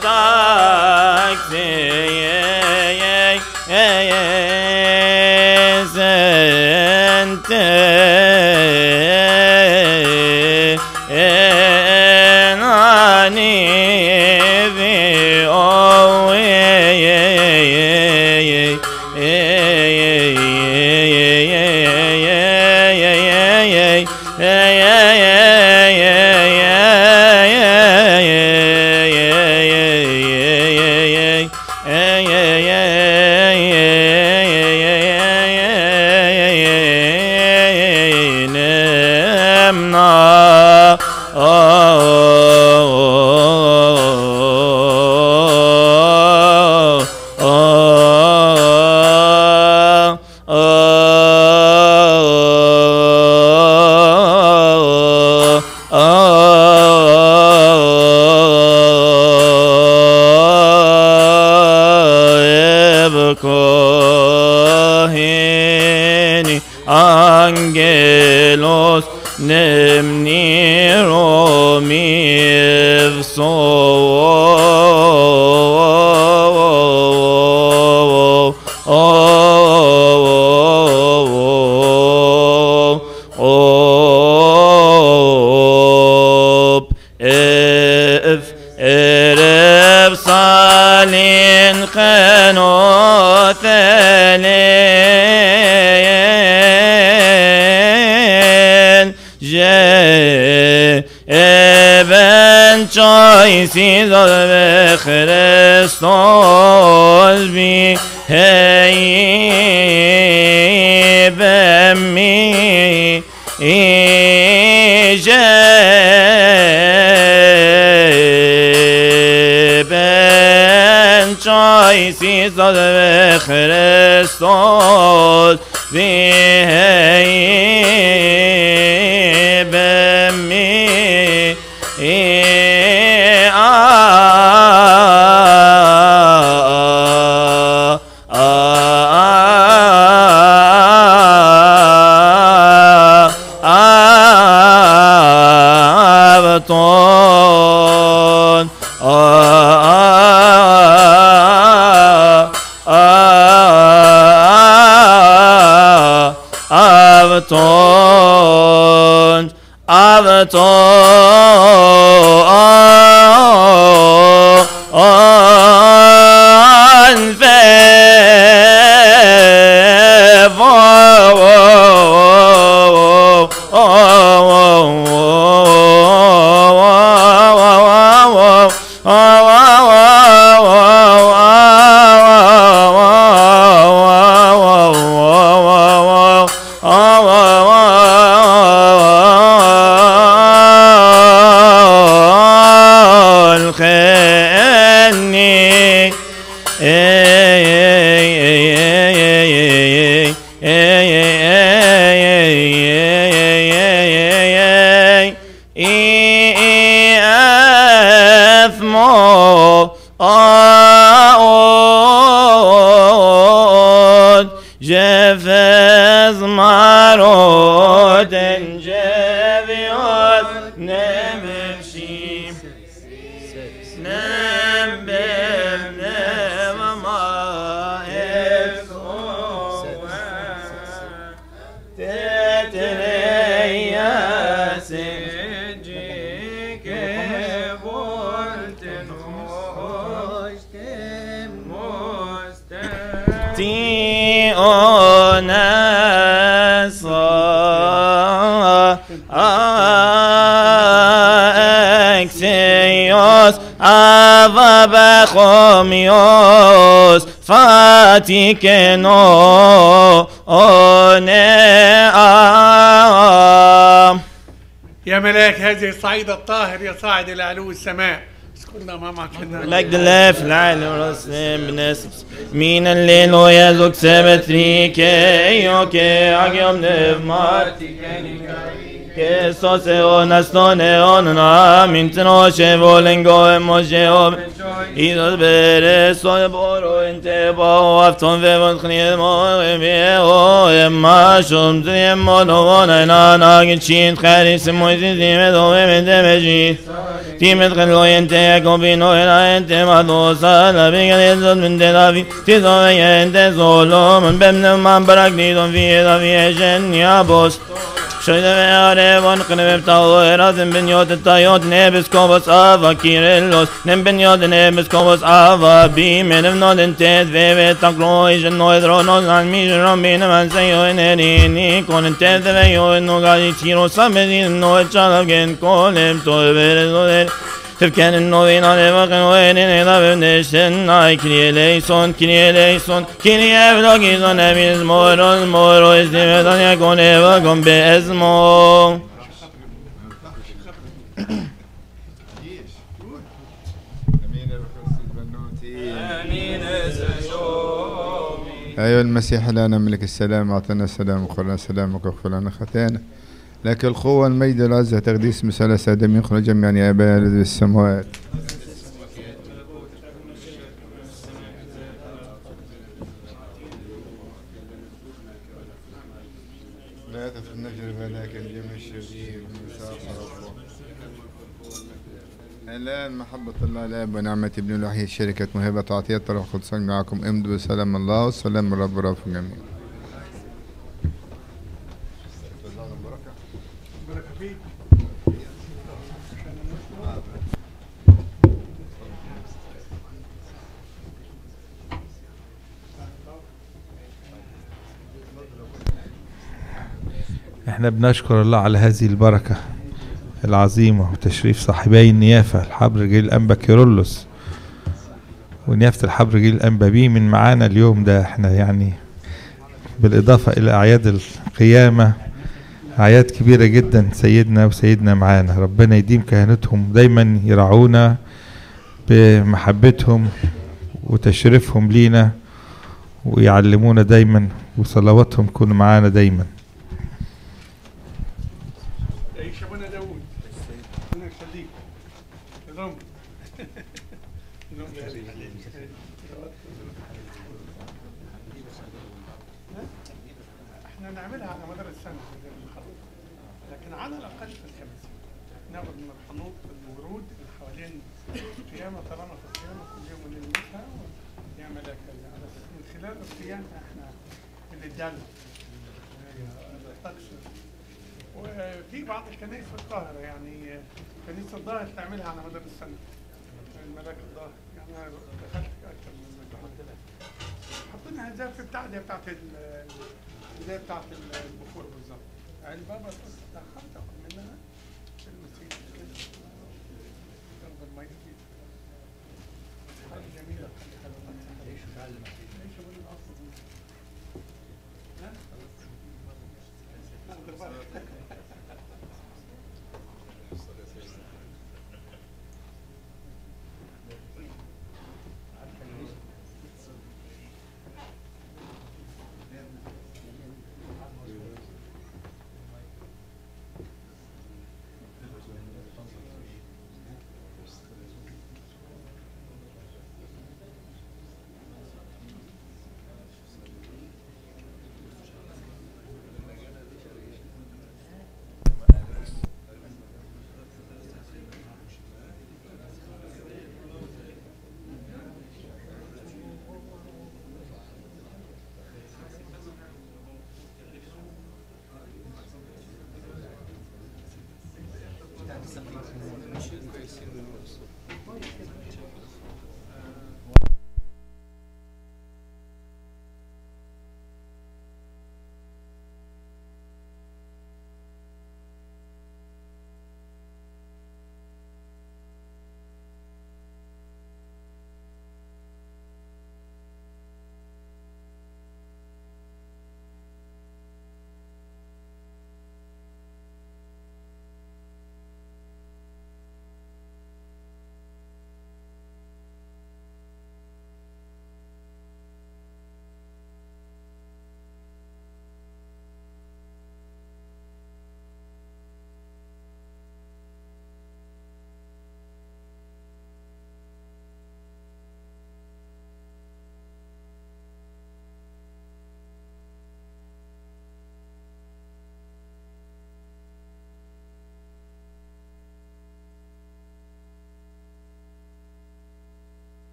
Angelos nemniro mivso if ereb salin khenothelin ben choisi zol Christos bi hey bemi je ben choisi zol Christos bi hey bemi Abaton Abaton Abaton Jefez marot en jeviot nemshim nembem nemama efso tetreya sejike volten hostem mostem ti onasa Axios avabachomios fatikeno onea يا ملاك هذه الصعيد الطاهر يا صاعد إلى علو السماء كنا ما معك لك دلاف العالم رسم بنسبس من الليل ويزوك سبتريك ايوكي اقيم نفماتي كيسوس اونستون اوننا من تنوشه بولنگو موشه إذا بيرس ويبورو انت بوفتون في مدخني الموضوع ما شمت يمونو ونينا ناقل شين خيري سمويتي ديمة دومي من دمجي ديمة خلو انت يكون بينو إلا انت مدوسا لبيك الإزد من دلافي تدومي انت زولو من بمن من برك ديدون في دافي جن يا بوس شاید میاره وان قنب تاو رازم بنیاد تایود نبس کوبس آوا کیرلوس نم بنیاد نبس کوبس آوا بی منم نادن تد و و تقروی جنوی درو نازن میجرم بین من سیو نرینی کنن تد و یو نوگالی تیرو سامدین نو چالب گن کولم تو برزودر تفكان النوين على وقن وين إذا بنشن ناي كني ليسون كني ليسون كني أبلغ إذا نبي المور المور إزدي بدن يكون وقم باسمه. أيها المسيح لا نملك السلام أعطنا السلام وخلنا سلامك واغفر لنا خطايانا لك القوة المجد العزة تقديس مثال سادم يخرج جميعا يا أبا الذي في السماوات. لا تدخلنا في لكن جميع الشرير الآن محبة الله الآب ونعمة ابن الوحيد شركة موهبة وعطية الروح القدس معكم امضوا بسلام الله والسلام الرب رافق جميعا. احنا بنشكر الله على هذه البركة العظيمة وتشريف صاحبي النيافة الحبر جيل الأنبا كيرلس ونيافة الحبر جيل الأنبا بي من معانا اليوم ده. احنا يعني بالإضافة إلى أعياد القيامة أعياد كبيرة جدا سيدنا وسيدنا معانا. ربنا يديم كهنتهم دايما يرعونا بمحبتهم وتشريفهم لينا ويعلمونا دايما وصلواتهم تكون معانا دايما. احنا نعملها على مدار السنه لكن على الاقل في الخميس ناخد من الحنوط الورود اللي حوالين القيامه طالما في القيامه كل يوم نلمسها ونعمل كذا من خلال القيامه احنا اللي ادانا الطقس. وفي بعض الكنائس في القاهره يعني كنيسه الظاهر تعملها على مدار السنه الملاك الظاهر يعني انا دخلت اكثر من مجموعه حطينا زي في بتاع دي بتاعت زي بتاعت البخور بالظبط. علبه بس دخلت اخد منها في المسيح كده تاخد الميه فيه حاجه جميله حلوه ليش تعلم ليش من الاصل ها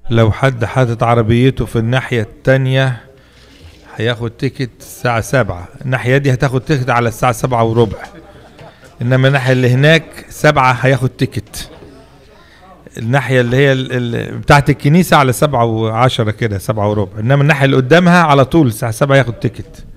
لو حد حاطط عربيته في الناحية التانية هياخد تيكت الساعة سبعة، الناحية دي هتاخد تيكت على الساعة سبعة وربع، انما الناحية اللي هناك سبعة هياخد تيكت. الناحية اللي هي ال بتاعت الكنيسة على سبعة وعشرة كده، سبعة وربع، انما الناحية اللي قدامها على طول الساعة سبعة ياخد تيكت.